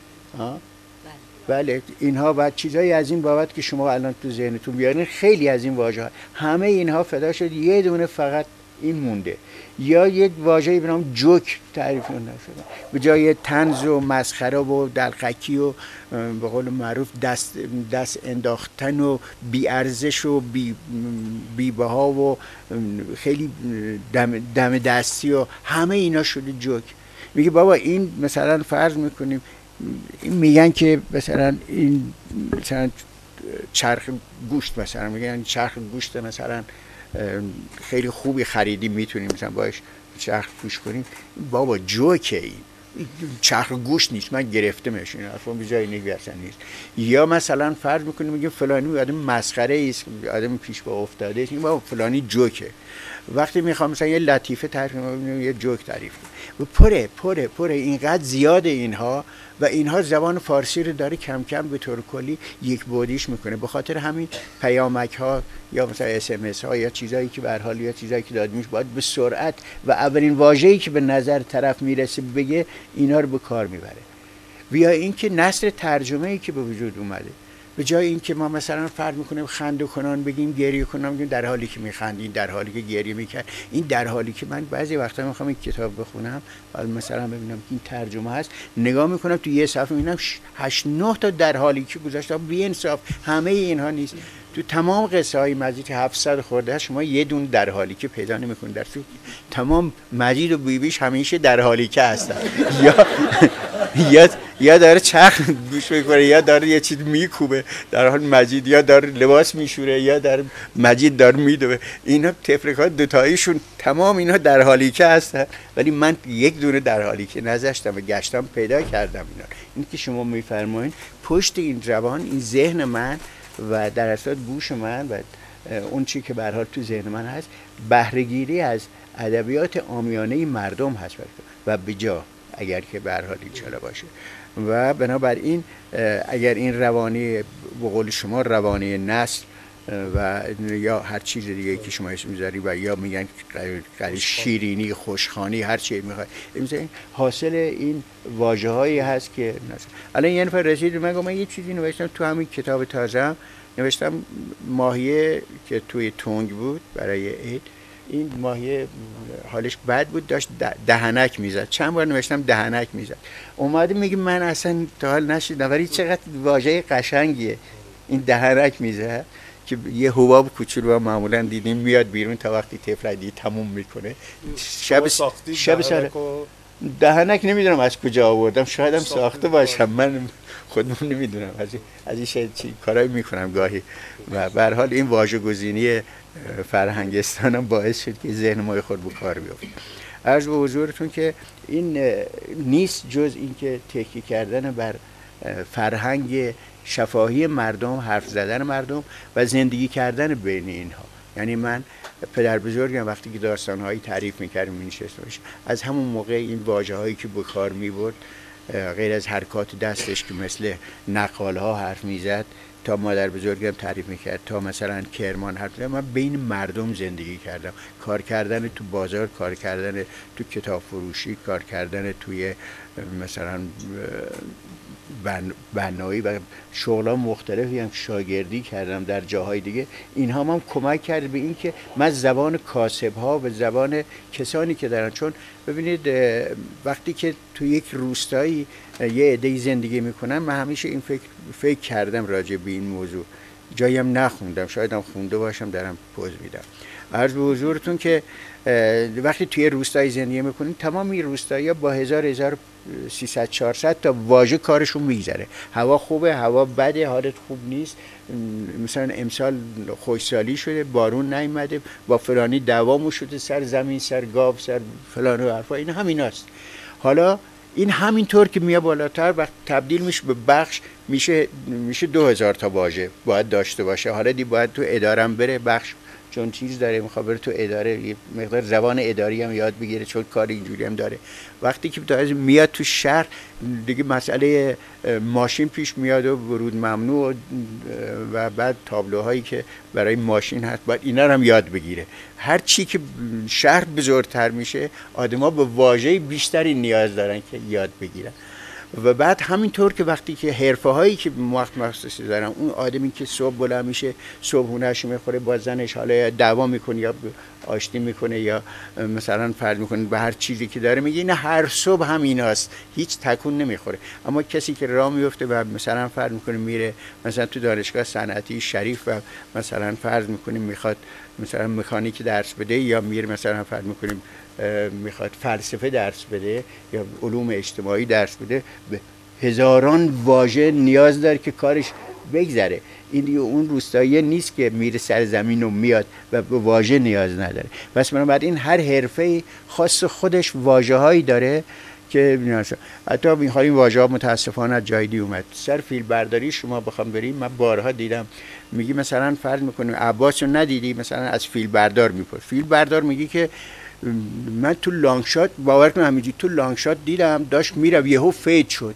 بله اینها بعد چیزایی از این بابت که شما الان تو ذهنتون بیارین، خیلی از این واژه‌ها همه اینها فدا شد، یه دونه فقط این مونده. یا یک واژه‌ای به نام جوک تعریف نشده، به جای طنز و مسخره و دلقکی و به قول معروف دست انداختن و بی ارزش و بی بها و خیلی دم دستی و همه اینا شده جوک. میگه بابا این مثلا فرض میکنیم میگن که مثلا این مثلا چرخ گوشت، مثلا میگن چرخ گوشت مثلا خیلی خوبی خریدیم میتونیم مثلا باش چرخ پوش کنیم. بابا جوکه این چرخ گوشت نیست، من گرفتمش، این اصلا به جای نیست اصلا نیست. یا مثلا فرض میکنیم میگیم فلانی آدم مسخره است، آدم پیش با افتاده است، بابا فلانی جوکه. وقتی میخوام مثلا یه لطیفه تعریف کنم یه جوک تعریف کنم، پره اینقدر زیاده اینها و اینها زبان فارسی رو داره کم کم به طور کلی یک بعدیش میکنه. به خاطر همین پیامک ها یا مثلا SMS ها یا چیزایی که به هر حال یا چیزایی که داد میشه باید به سرعت و اولین واژه‌ای که به نظر طرف میرسه بگه اینا رو به کار میبره. یا اینکه نثر ترجمه‌ای که به وجود اومده، به جای اینکه ما مثلا فرض میکنیم خنده کنان بگیم گریه کنان بگیم در حالی که میخندین، در حالی که گریه میکرد. این در حالی که من بعضی وقتا میخوام این کتاب بخونم مثلا ببینم که این ترجمه هست، نگاه میکنم تو یه صفحه میبینم 8-9 تا در حالی که گذاشتم. بی انصاف همه اینها نیست. تو تمام قصه های مجید 700 خورده هست شما یه دون در حالی که پیدا نمیکنید. در تو تمام مجید و بیبیش همیشه در حالی که هستن. یا داره چرخ گوش میکنه، یا داره یه چیز میکوبه در حال مجید، یا داره لباس میشوره، یا داره مجید داره میدوه. اینا تفریقات دوتاییشون تمام اینا در حالی که هستن، ولی من یک دونه در حالی که نذاشتم و گشتم پیدا کردم اینا. این که شما میفرمایید پشت این زبان این ذهن من و در اصل گوش من و اون چی که به هر حال تو ذهن من هست بهره‌گیری از ادبیات عامیانه مردم هست و بجا اگر که به هر حال اینجا باشه. و بنابراین اگر این روانی به قول شما روانی نسل و یا هر چیز دیگه که شما اسم میذاری و یا میگن شیرینی خوشخوانی هر چی میخواد حاصل این واژه‌هایی هست که الان یه نفر رسید من گفت من یه چیزی نوشتم تو همین کتاب تازه‌ام، نوشتم ماهیه که توی تنگ بود برای عید، این ماهیه حالش بد بود داشت دهنک میزد، چند بار نوشتم دهنک میزد. اومده میگه من اصلا تا حال نشیدم ولی چقدر واژه قشنگیه این دهنک میزد که یه حباب کوچولو معمولا دیدیم میاد بیرون تا وقتی طفل تموم میکنه. شب سر دهنک نمیدونم از کجا آوردم، شاید هم ساخته باشم، من خودم نمیدونم از این چی کارایی میکنم گاهی. و به هر حال این واژه‌گزینی فرهنگستانم باعث شد که ذهن ما خود به کار بیفته. عرض به حضورتون که این نیست جز این که تکیه کردن بر فرهنگ شفاهی مردم، حرف زدن مردم و زندگی کردن بین اینها. یعنی من پدر بزرگم وقتی که داستانهایی تعریف میکرد مینشست از همون موقع این واژه‌هایی که به کار میبرد، غیر از حرکات دستش که مثل نقال‌ها حرف میزد، تا مادر بزرگم تعریف میکرد، تا مثلا کرمان حرف میزد، من بین مردم زندگی کردم. کار کردن تو بازار، کار کردن تو کتاب فروشی، کار کردن توی مثلا بنایی و شغلان مختلفی هم شاگردی کردم در جاهای دیگه. اینها هم کمک کرد به این که من زبان کاسب‌ها و زبان کسانی که دارن، چون ببینید وقتی که تو یک روستایی یه عده‌ای زندگی میکنن، من همیشه این فکر کردم راجع به این موضوع، جایم نخوندم، شاید هم خونده باشم دارم پوز میدم. عرض به حضورتون که وقتی توی روستایی زندگی میکنین، تمام این روستایی با 1300-400 تا واژه کارشون میگذره. هوا خوبه، هوا بده، حالت خوب نیست، مثلا امسال خوشسالی شده، بارون نیومده، با فلانی دعوامو شده، سر زمین، سر گاو، سر فلان و حرفا، این همیناست. حالا این همینطور که میاد بالاتر وقت تبدیل میشه به بخش، میشه 2000 تا واژه باید داشته باشه. حالا باید تو ادارم بره بخش، چون چیز داره میخواد بره تو اداره، یه مقدار زبان اداری هم یاد بگیره چون کار اینجوری هم داره. وقتی که میاد تو شهر دیگه مسئله ماشین پیش میاد و ورود ممنوع و بعد تابلوهایی که برای ماشین هست باید اینا رو هم یاد بگیره. هر چی که شهر بزرگتر میشه، آدما به واژه بیشتری نیاز دارن که یاد بگیرن. و بعد همینطور که وقتی که حرفه هایی که وقت مخصوصی دارن، اون آدمی که صبح بلند میشه، صبحونه‌اش میخوره، با زنش حالا دعوا میکنه یا آشتی میکنه یا مثلا فرض میکنه به هر چیزی که داره میگه، این هر صبح همیناست، هیچ تکون نمیخوره. اما کسی که راه میفته و مثلا فرض میکنه میره مثلا تو دانشگاه صنعتی شریف و مثلا فرض میکنه میخواد مثلا مکانیک درس بده، یا میره مثلا فرض میکنیم میخواد فلسفه درس بده یا علوم اجتماعی درس بده، به هزاران واژه نیاز داره که کارش بگذره. این دیگه اون روستایی نیست که میره سر زمین و میاد و به واژه نیاز نداره. پس بنابراین هر حرفه خاص خودش واژه‌هایی داره که حتی این واژه‌ها متاسفانه از جای دی اومد. سر فیلم برداری شما بخوام بریم، من بارها دیدم میگی مثلا فرض میکنه عباس رو ندیدی، مثلا از فیلم بردار میپرس، فیلم بردار میگی که من تو لانگ شات، باور کن همینجوری تو لانگ شات دیدم داشت میره یهو فید شد.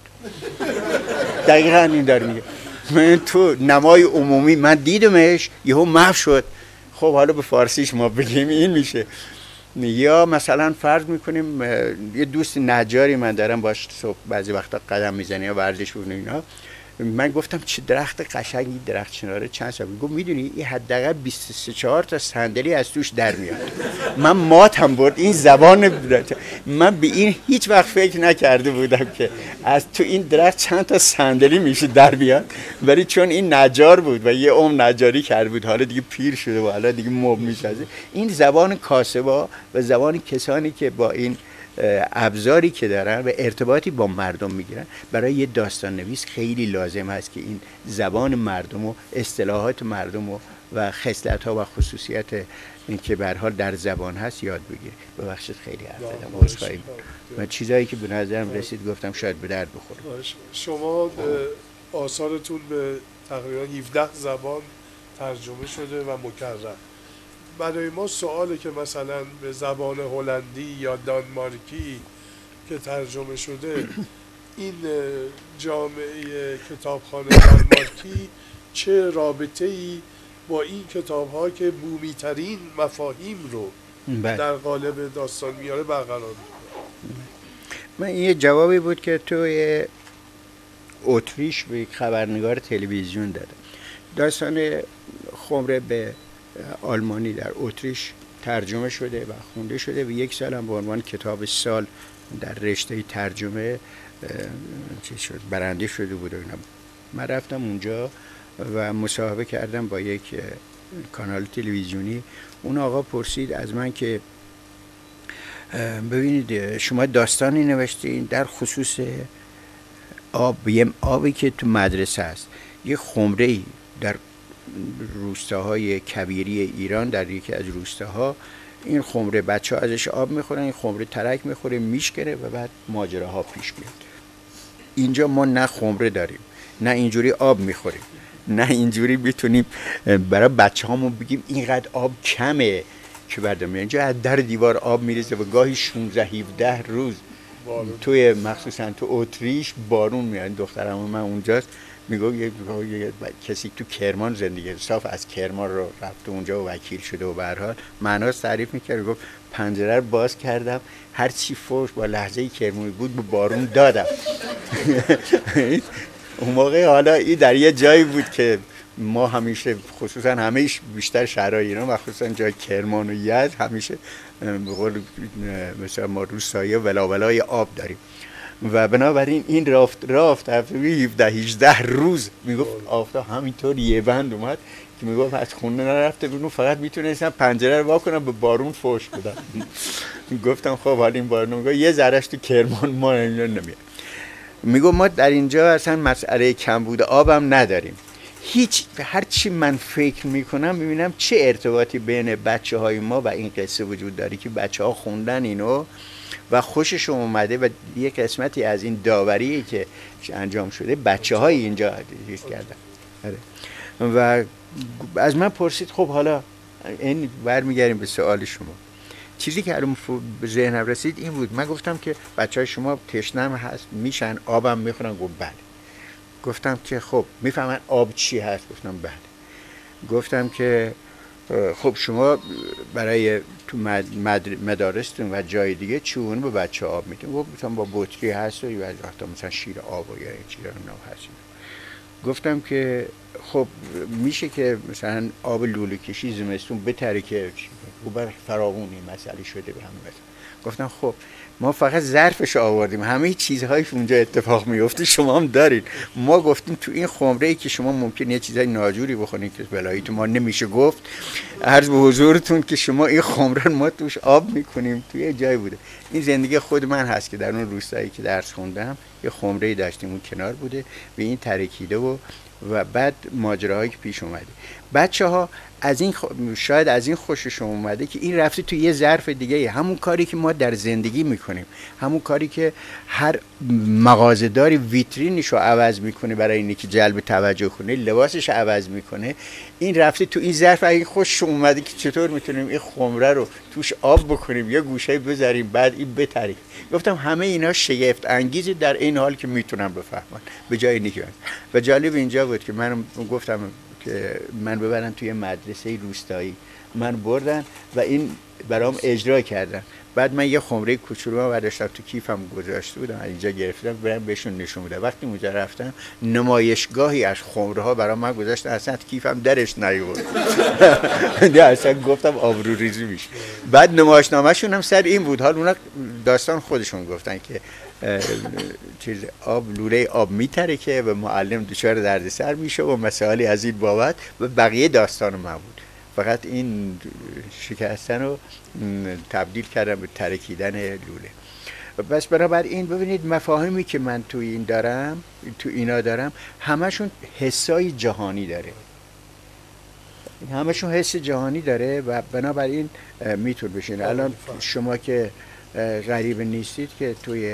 دقیقاً این داره میگه. من تو نمای عمومی من دیدمش یهو محو شد. خب حالا به فارسیش ما بگیم این میشه. یا مثلا فرض میکنیم یه دوست نجاری من دارم، باش صبح بعضی وقتا قدم میزنه یا ورزش میکنه اینا، من گفتم چه درخت قشنگی، درخت چناره چند سال. گفت میدونی این حداقل 23-4 تا صندلی از توش در میاد. من ماتم برد این زبان، من به این هیچ وقت فکر نکرده بودم که از تو این درخت چند تا صندلی میشه در بیاد، ولی چون این نجار بود و یه عمر نجاری کرده بود، حالا دیگه پیر شده و حالا دیگه مب میشه. این زبان کاسبا و زبان کسانی که با این ابزاری که دارن و ارتباطی با مردم میگیرن، برای یه داستان نویس خیلی لازم هست که این زبان مردم و اصطلاحات مردم و خصلت‌ها و خصوصیت این که به هر حال در زبان هست یاد بگیره. ببخشید خیلی حرف زدم، عذرخواهی می‌کنم. من چیزایی که به نظرم رسید گفتم شاید به درد بخوره. شما آثارتون به تقریبا 17 زبان ترجمه شده و مکرر. برای ما سواله که مثلا به زبان هلندی یا دانمارکی که ترجمه شده، این جامعه کتابخانه دانمارکی چه رابطه‌ای با این کتاب‌ها که بومی‌ترین مفاهیم رو در قالب داستان میاره برقرار می‌کنه؟ من این یه جوابی بود که توی اتریش به یک خبرنگار تلویزیون دادم. داستان خمره به آلمانی در اتریش ترجمه شده و خونده شده و یک سال هم به عنوان کتاب سال در رشته ترجمه برنده شده بود. من رفتم اونجا و مصاحبه کردم با یک کانال تلویزیونی. اون آقا پرسید از من که ببینید شما داستانی نوشتین در خصوص آب، یه آبی که تو مدرسه است، یه خمره‌ای در روستاهای کویری ایران، در یکی از روستاها این خمره بچه‌ها ازش آب میخورن، این خمره ترک میخوره میشکنه و بعد ماجراها پیش میاد. اینجا ما نه خمره داریم، نه اینجوری آب میخوریم، نه اینجوری میتونیم برای بچه هامون بگیم اینقدر آب کمه که بردم. اینجا از در دیوار آب میریزه و گاهی 16 17 روز توی مخصوصا تو اتریش بارون میاد. دخترم من اونجاست میگه یه کسی تو کرمان زندگی صاف از کرمان رو رفته اونجا و وکیل شده و به هر حال معناش تعریف میکرد. گفت پنجره رو باز کردم هر چی فوش با لهجه کرمانی بود به بارون دادم. اون موقع حالا این در یه جایی بود که ما همیشه خصوصا همیشه بیشتر شهرهای ایران و خصوصا جای کرمان و یزد همیشه به قول مثلا ما روستایی ولاولای آب داریم و بنابراین این رافت 17-18 روز میگفت آفتاب همینطور یه بند اومد که میگفت از خونه نرفته بیرون، فقط میتونستم پنجره رو وا کنم به بارون فوش بدم. گفتم خب حالا این بارون یه ذرهش تو کرمان ما نمیاد. میگم ما در اینجا اصلا مسئله کمبود آبم نداریم. هیچ هر چی من فکر میکنم میبینم چه ارتباطی بین بچه های ما و این قصه وجود داره که بچه ها خوندن اینو و خوششون اومده و یک قسمتی از این داوری که انجام شده بچه های اینجا چیز کردن. و از من پرسید خب حالا این برمیگردیم به سوال شما. چیزی که الان به ذهنم رسید این بود، من گفتم که بچهای شما تشنه هست میشن آبم میخورن؟ گفت بله. گفتم که خب میفهمن آب چی هست؟ گفتم بله. گفتم که خب شما برای تو مدارستون و جای دیگه چون به بچه آب میدین؟ گفتم با بطری هست و یا وقتا مثلا شیر آب و یا این چیزا هست. گفتم که خب میشه که مثلا آب لوله کشی زمستون بتره که اوبر فراوون این مسئله شده به همین مثلا. گفتم خب ما فقط ظرفش آوردیم، همه چیزهایی که اونجا اتفاق میفته شما هم دارید. ما گفتیم تو این خمره ای که شما ممکن یه چیزای ناجوری بخورید که بلایی تو ما نمیشه گفت، عرض به حضورتون که شما این خمره ما توش آب میکنیم. توی جای بوده این زندگی خود من هست که در اون روستایی که درس خوندم یه خمره داشتیم اون کنار بوده و این ترکیده و بعد ماجراهایی که پیش اومده بچه ها از این شاید از این خوششون اومده که این رفته تو یه ظرف دیگه. همون کاری که ما در زندگی میکنیم، همون کاری که هر مغازه‌داری ویترینشو عوض میکنه برای اینکه که جلب توجه کنه، لباسش عوض میکنه، این رفته تو این ظرف. این خوششون اومده که چطور میتونیم این خمره رو توش آب بکنیم یا گوشه بذاریم بعد این بتریم. گفتم همه اینا شگفت انگیزه در این حال که میتونم بفهمن به جای اینکه. و جالب اینجا بود که من گفتم که من ببرن توی مدرسه روستایی، من بردن و این برام اجرا کردن. بعد من یه خمره کوچولو برداشتم تو کیفم گذاشته بودم، اینجا گرفتم برام بهشون نشون بدم. وقتی اونجا رفتم نمایشگاهی از خمره ها برام من گذاشتن، اصلا تو کیفم درش نیورد. نه اصلا گفتم آبروریزی میشه. بعد نمایشنامه‌شون هم سر این بود، حال اونا داستان خودشون گفتن که چیز آب لوله آب میتره که و معلم دچار دردسر میشه و مسائلی از این بابت و بقیه داستان من بود. فقط این شکستن رو تبدیل کردم به ترکیدن لوله. بس بنابراین ببینید مفاهیمی که من تو اینا دارم همشون حسای جهانی داره، همشون حس جهانی داره و بنابراین میتون بشین. الان شما که غریب نیستید که توی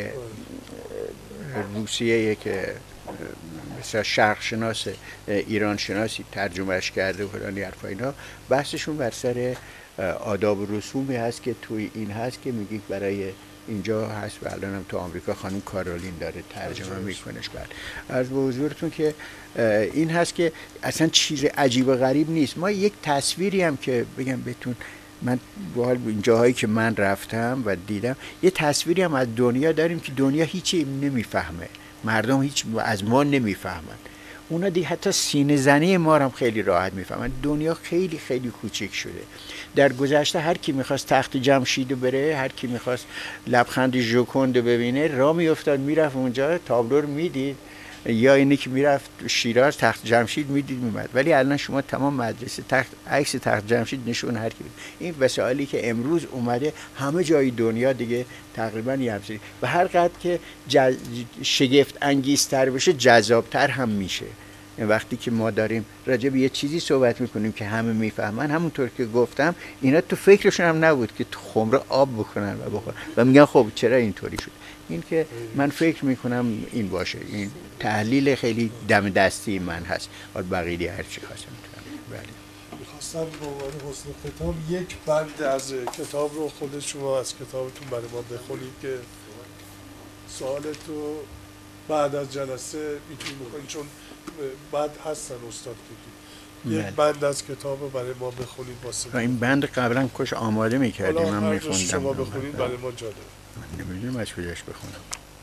روسیه که مثلا شرق شناس ایران شناسی ترجمهش کرده و فلان حرفا اینا، بحثشون بر سر آداب و رسومی هست که توی این هست که میگید برای اینجا هست و الان هم تو آمریکا خانم کارولین داره ترجمه میکنش. بعد از به حضورتون که این هست که اصلا چیز عجیب و غریب نیست. ما یک تصویری هم که بگم بهتون، من بحال این جاهایی که من رفتم و دیدم یه تصویری هم از دنیا داریم که دنیا هیچی نمیفهمه، مردم هیچ از ما نمیفهمن. اونا دیگه حتی سینه زنی ما هم خیلی راحت میفهمن. دنیا خیلی خیلی کوچیک شده. در گذشته هر کی میخواست تخت جمشید بره، هر کی میخواست لبخند ژوکند ببینه راه میافتاد میرفت اونجا تابلو رو میدید، یا اینی که میرفت شیراز تخت جمشید میدید میمد. ولی الان شما تمام مدرسه عکس تخت جمشید نشون هر کی. این وسایلی که امروز اومده همه جای دنیا دیگه تقریبا یمسید و هر قدر که شگفت انگیزتر بشه جذابتر هم میشه. وقتی که ما داریم راجع به یه چیزی صحبت میکنیم که همه میفهمن، همونطور که گفتم اینا تو فکرشون هم نبود که تو خمره آب بکنن و بخورن و میگن خب چرا اینطوری شد. این که من فکر میکنم این باشه، این تحلیل خیلی دم دستی من هست. حالا بقیه هر چی خواستم میتونم. بله. میخواستم به عنوان حسن ختام یک بند از کتاب رو خود شما از کتابتون برای ما بخونید که سوالتو بعد از جلسه میتونید بکنید، چون بعد هستن استاد دیگه. یک بند از کتاب رو برای ما بخونید واسه این بند قبلا کش آماده میکردیم، من میخوندم. شما بخونید برای ما جالب. من نمیدونم از کجاش بخونم.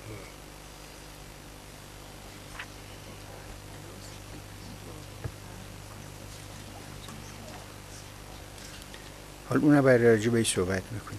حالا اونها برای راجع به صحبت میکنیم.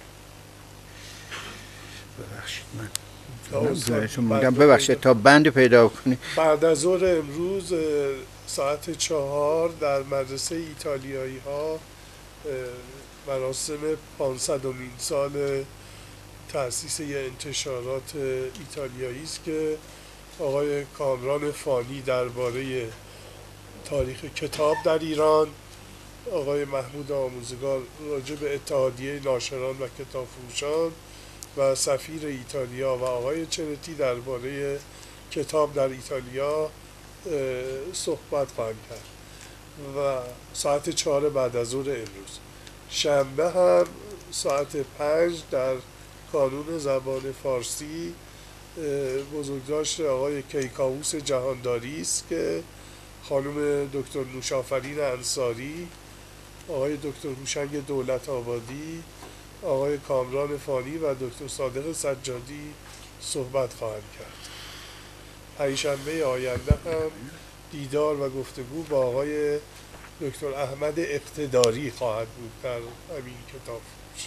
ببخشید من ببخشید تا بند پیدا کنی. بعد از ظهر امروز ساعت 4 در مدرسه ایتالیایی ها مراسم 500مین سال تأسیس انتشارات ایتالیایی است که آقای کامران فانی درباره تاریخ کتاب در ایران، آقای محمود آموزگار راجع به اتحادیه ناشران و کتابفروشان و سفیر ایتالیا و آقای چرتی درباره کتاب در ایتالیا صحبت خواهند کرد و ساعت 4 بعد از ظهر امروز. شنبه هم ساعت 5 در کانون زبان فارسی بزرگداشت آقای کیکاووس جهانداری است که خانم دکتر نوشافرین انصاری، آقای دکتر هوشنگ دولت آبادی، آقای کامران فانی و دکتر صادق سجادی صحبت خواهند کرد. پنجشنبه آینده هم دیدار و گفتگو با آقای دکتر احمد اقتداری خواهد بود در همین کتاب فروشی.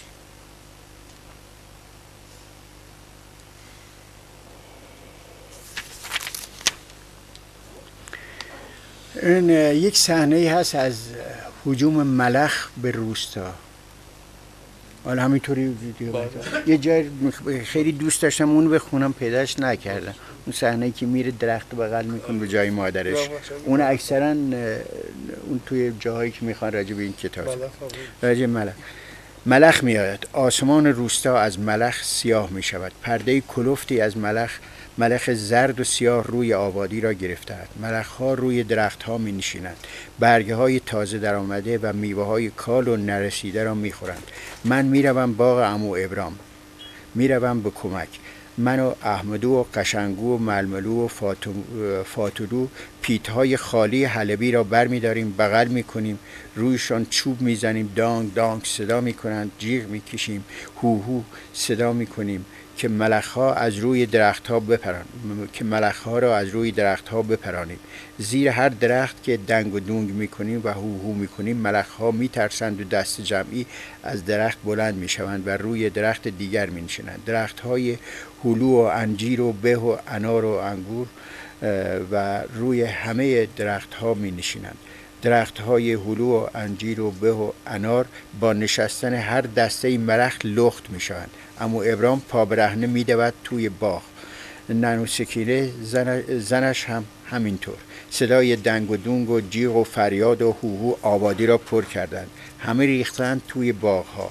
این یک صحنه هست از هجوم ملخ به روستا. حالا همینطوری یه جای خیلی دوست داشتم اون بخونم، پیداش نکردم. اون صحنه‌ای که میره درخت بغل میکنه به جای مادرش، اون اکثرا اون توی جاهایی که میخوان راجع به این کتاب راجع ملخ. ملخ میآید، آسمان روستا از ملخ سیاه میشود. پرده کلفتی از ملخ زرد و سیاه روی آبادی را گرفته است. ملخ‌ها روی درخت‌ها می‌نشینند. برگ‌های تازه درآمده و میوه‌های کال و نرسیده را می‌خورند. من می‌روم باغ عمو ابرام. می‌روم به کمک. من و احمدو و قشنگو و ململو و فاتولو پیت‌های خالی حلبی را برمی‌داریم، بغل می‌کنیم، رویشان چوب می‌زنیم، دانگ دانگ صدا می‌کنند، جیغ می‌کشیم، هو هو صدا می‌کنیم که ملخ‌ها را از روی درخت‌ها بپرانیم. زیر هر درخت که دنگ و دونگ می‌کنیم و هو هو می‌کنیم، ملخ‌ها می‌ترسند و دست جمعی از درخت بلند می‌شوند و روی درخت دیگر می‌نشینند. درخت‌های هلو و انجیر و به و انار و انگور و روی همه درخت‌ها می‌نشینند. درخت‌های هلو و انجیر و به و انار با نشستن هر دسته ملخ لخت می‌شوند. عمو ابرام پا برهنه می‌دود توی باغ. ننو سکینه زنش هم همینطور. صدای دنگ و دونگ و جیغ و فریاد و هوهو آبادی را پر کردند. همه ریختند توی باغ‌ها.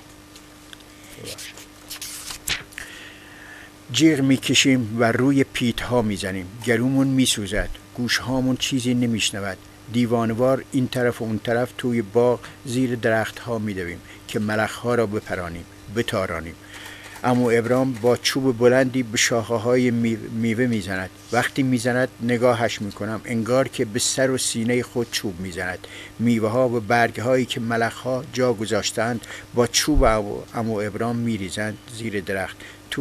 جیغ می‌کشیم و روی پیت‌ها می‌زنیم. گلومون می‌سوزد. گوش‌هامون چیزی نمی‌شنود. دیوانوار این طرف و اون طرف توی باغ زیر درخت‌ها می‌دویم که ملخ‌ها را بتارانیم. عمو ابرام با چوب بلندی به شاخه‌های میوه میزند. وقتی میزند نگاهش میکنم، انگار که به سر و سینه خود چوب میزند. میوه‌ها و برگ‌هایی که ملخ‌ها جا گذاشتند با چوب عمو ابرام میریزند زیر درخت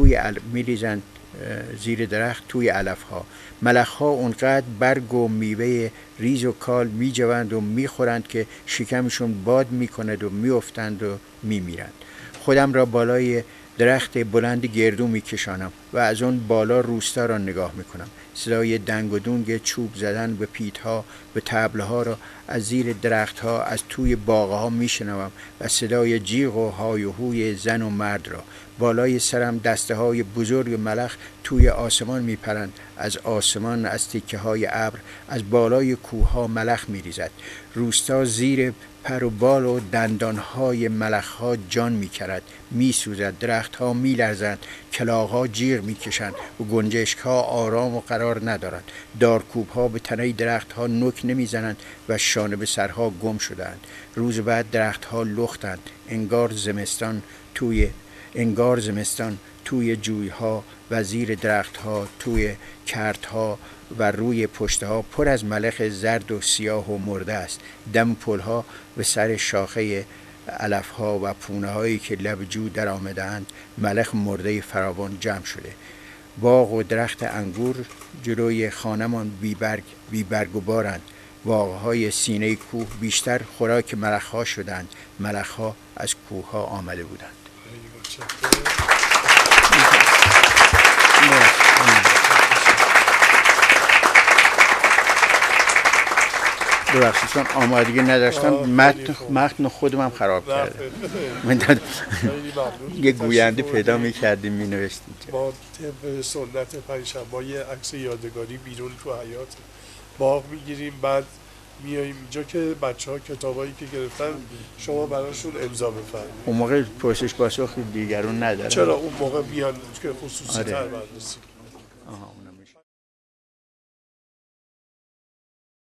توی علف‌ها. ملخ‌ها اونقدر برگ و میوه ریز و کال میجوند و میخورند که شکمشون باد میکند و میافتند و میمیرند. خودم را بالای درخت بلند گردو میکشانم و از اون بالا روستا را نگاه میکنم. صدای دنگ و دونگ چوب زدن به پیتها، به طبلها را از زیر درختها، از توی باغها میشنوم و صدای جیغ و های و هوی زن و مرد را. بالای سرم دسته های بزرگ ملخ توی آسمان میپرند. از آسمان، از تکه های ابر، از بالای کوه ها ملخ میریزد. روستا زیر پر و بال و دندانهای ملخها جان میکرد، میسوزد. درختها میلرزند، کلاغها جیغ میکشند و گنجشکها آرام و قرار ندارند. دارکوبها به تنه درختها نوک نمیزنند و شانه به سرها گم شدند. روز بعد درختها لختند، انگار زمستان توی جویها و زیر درختها، توی کرتها و روی پشتها پر از ملخ زرد و سیاه و مرده است. دم پلها و سر شاخه علفها و پونه هایی که لب جو در آمدند ملخ مرده فراوان جمع شده. باغ و درخت انگور جلوی خانمان بی برگ و بارند. باغهای سینه کوه بیشتر خوراک ملخها شدند. ملخها از کوهها آمده بودند. ببخشید چون آمادگی نداشتم متن خودم هم خراب کرده. یه گوینده پیدا میکردیم مینوشتیم. با طبق سنت پنجشنبه یه عکس یادگاری بیرون تو حیاط باغ میگیریم، بعد میاییم اینجا که بچه‌ها کتابایی که گرفتن شما براشون امضا بفرمایید. اون موقع پرسش پاسخ دیگرون نداره. چرا اون موقع بیان که خصوصی تر بررسی.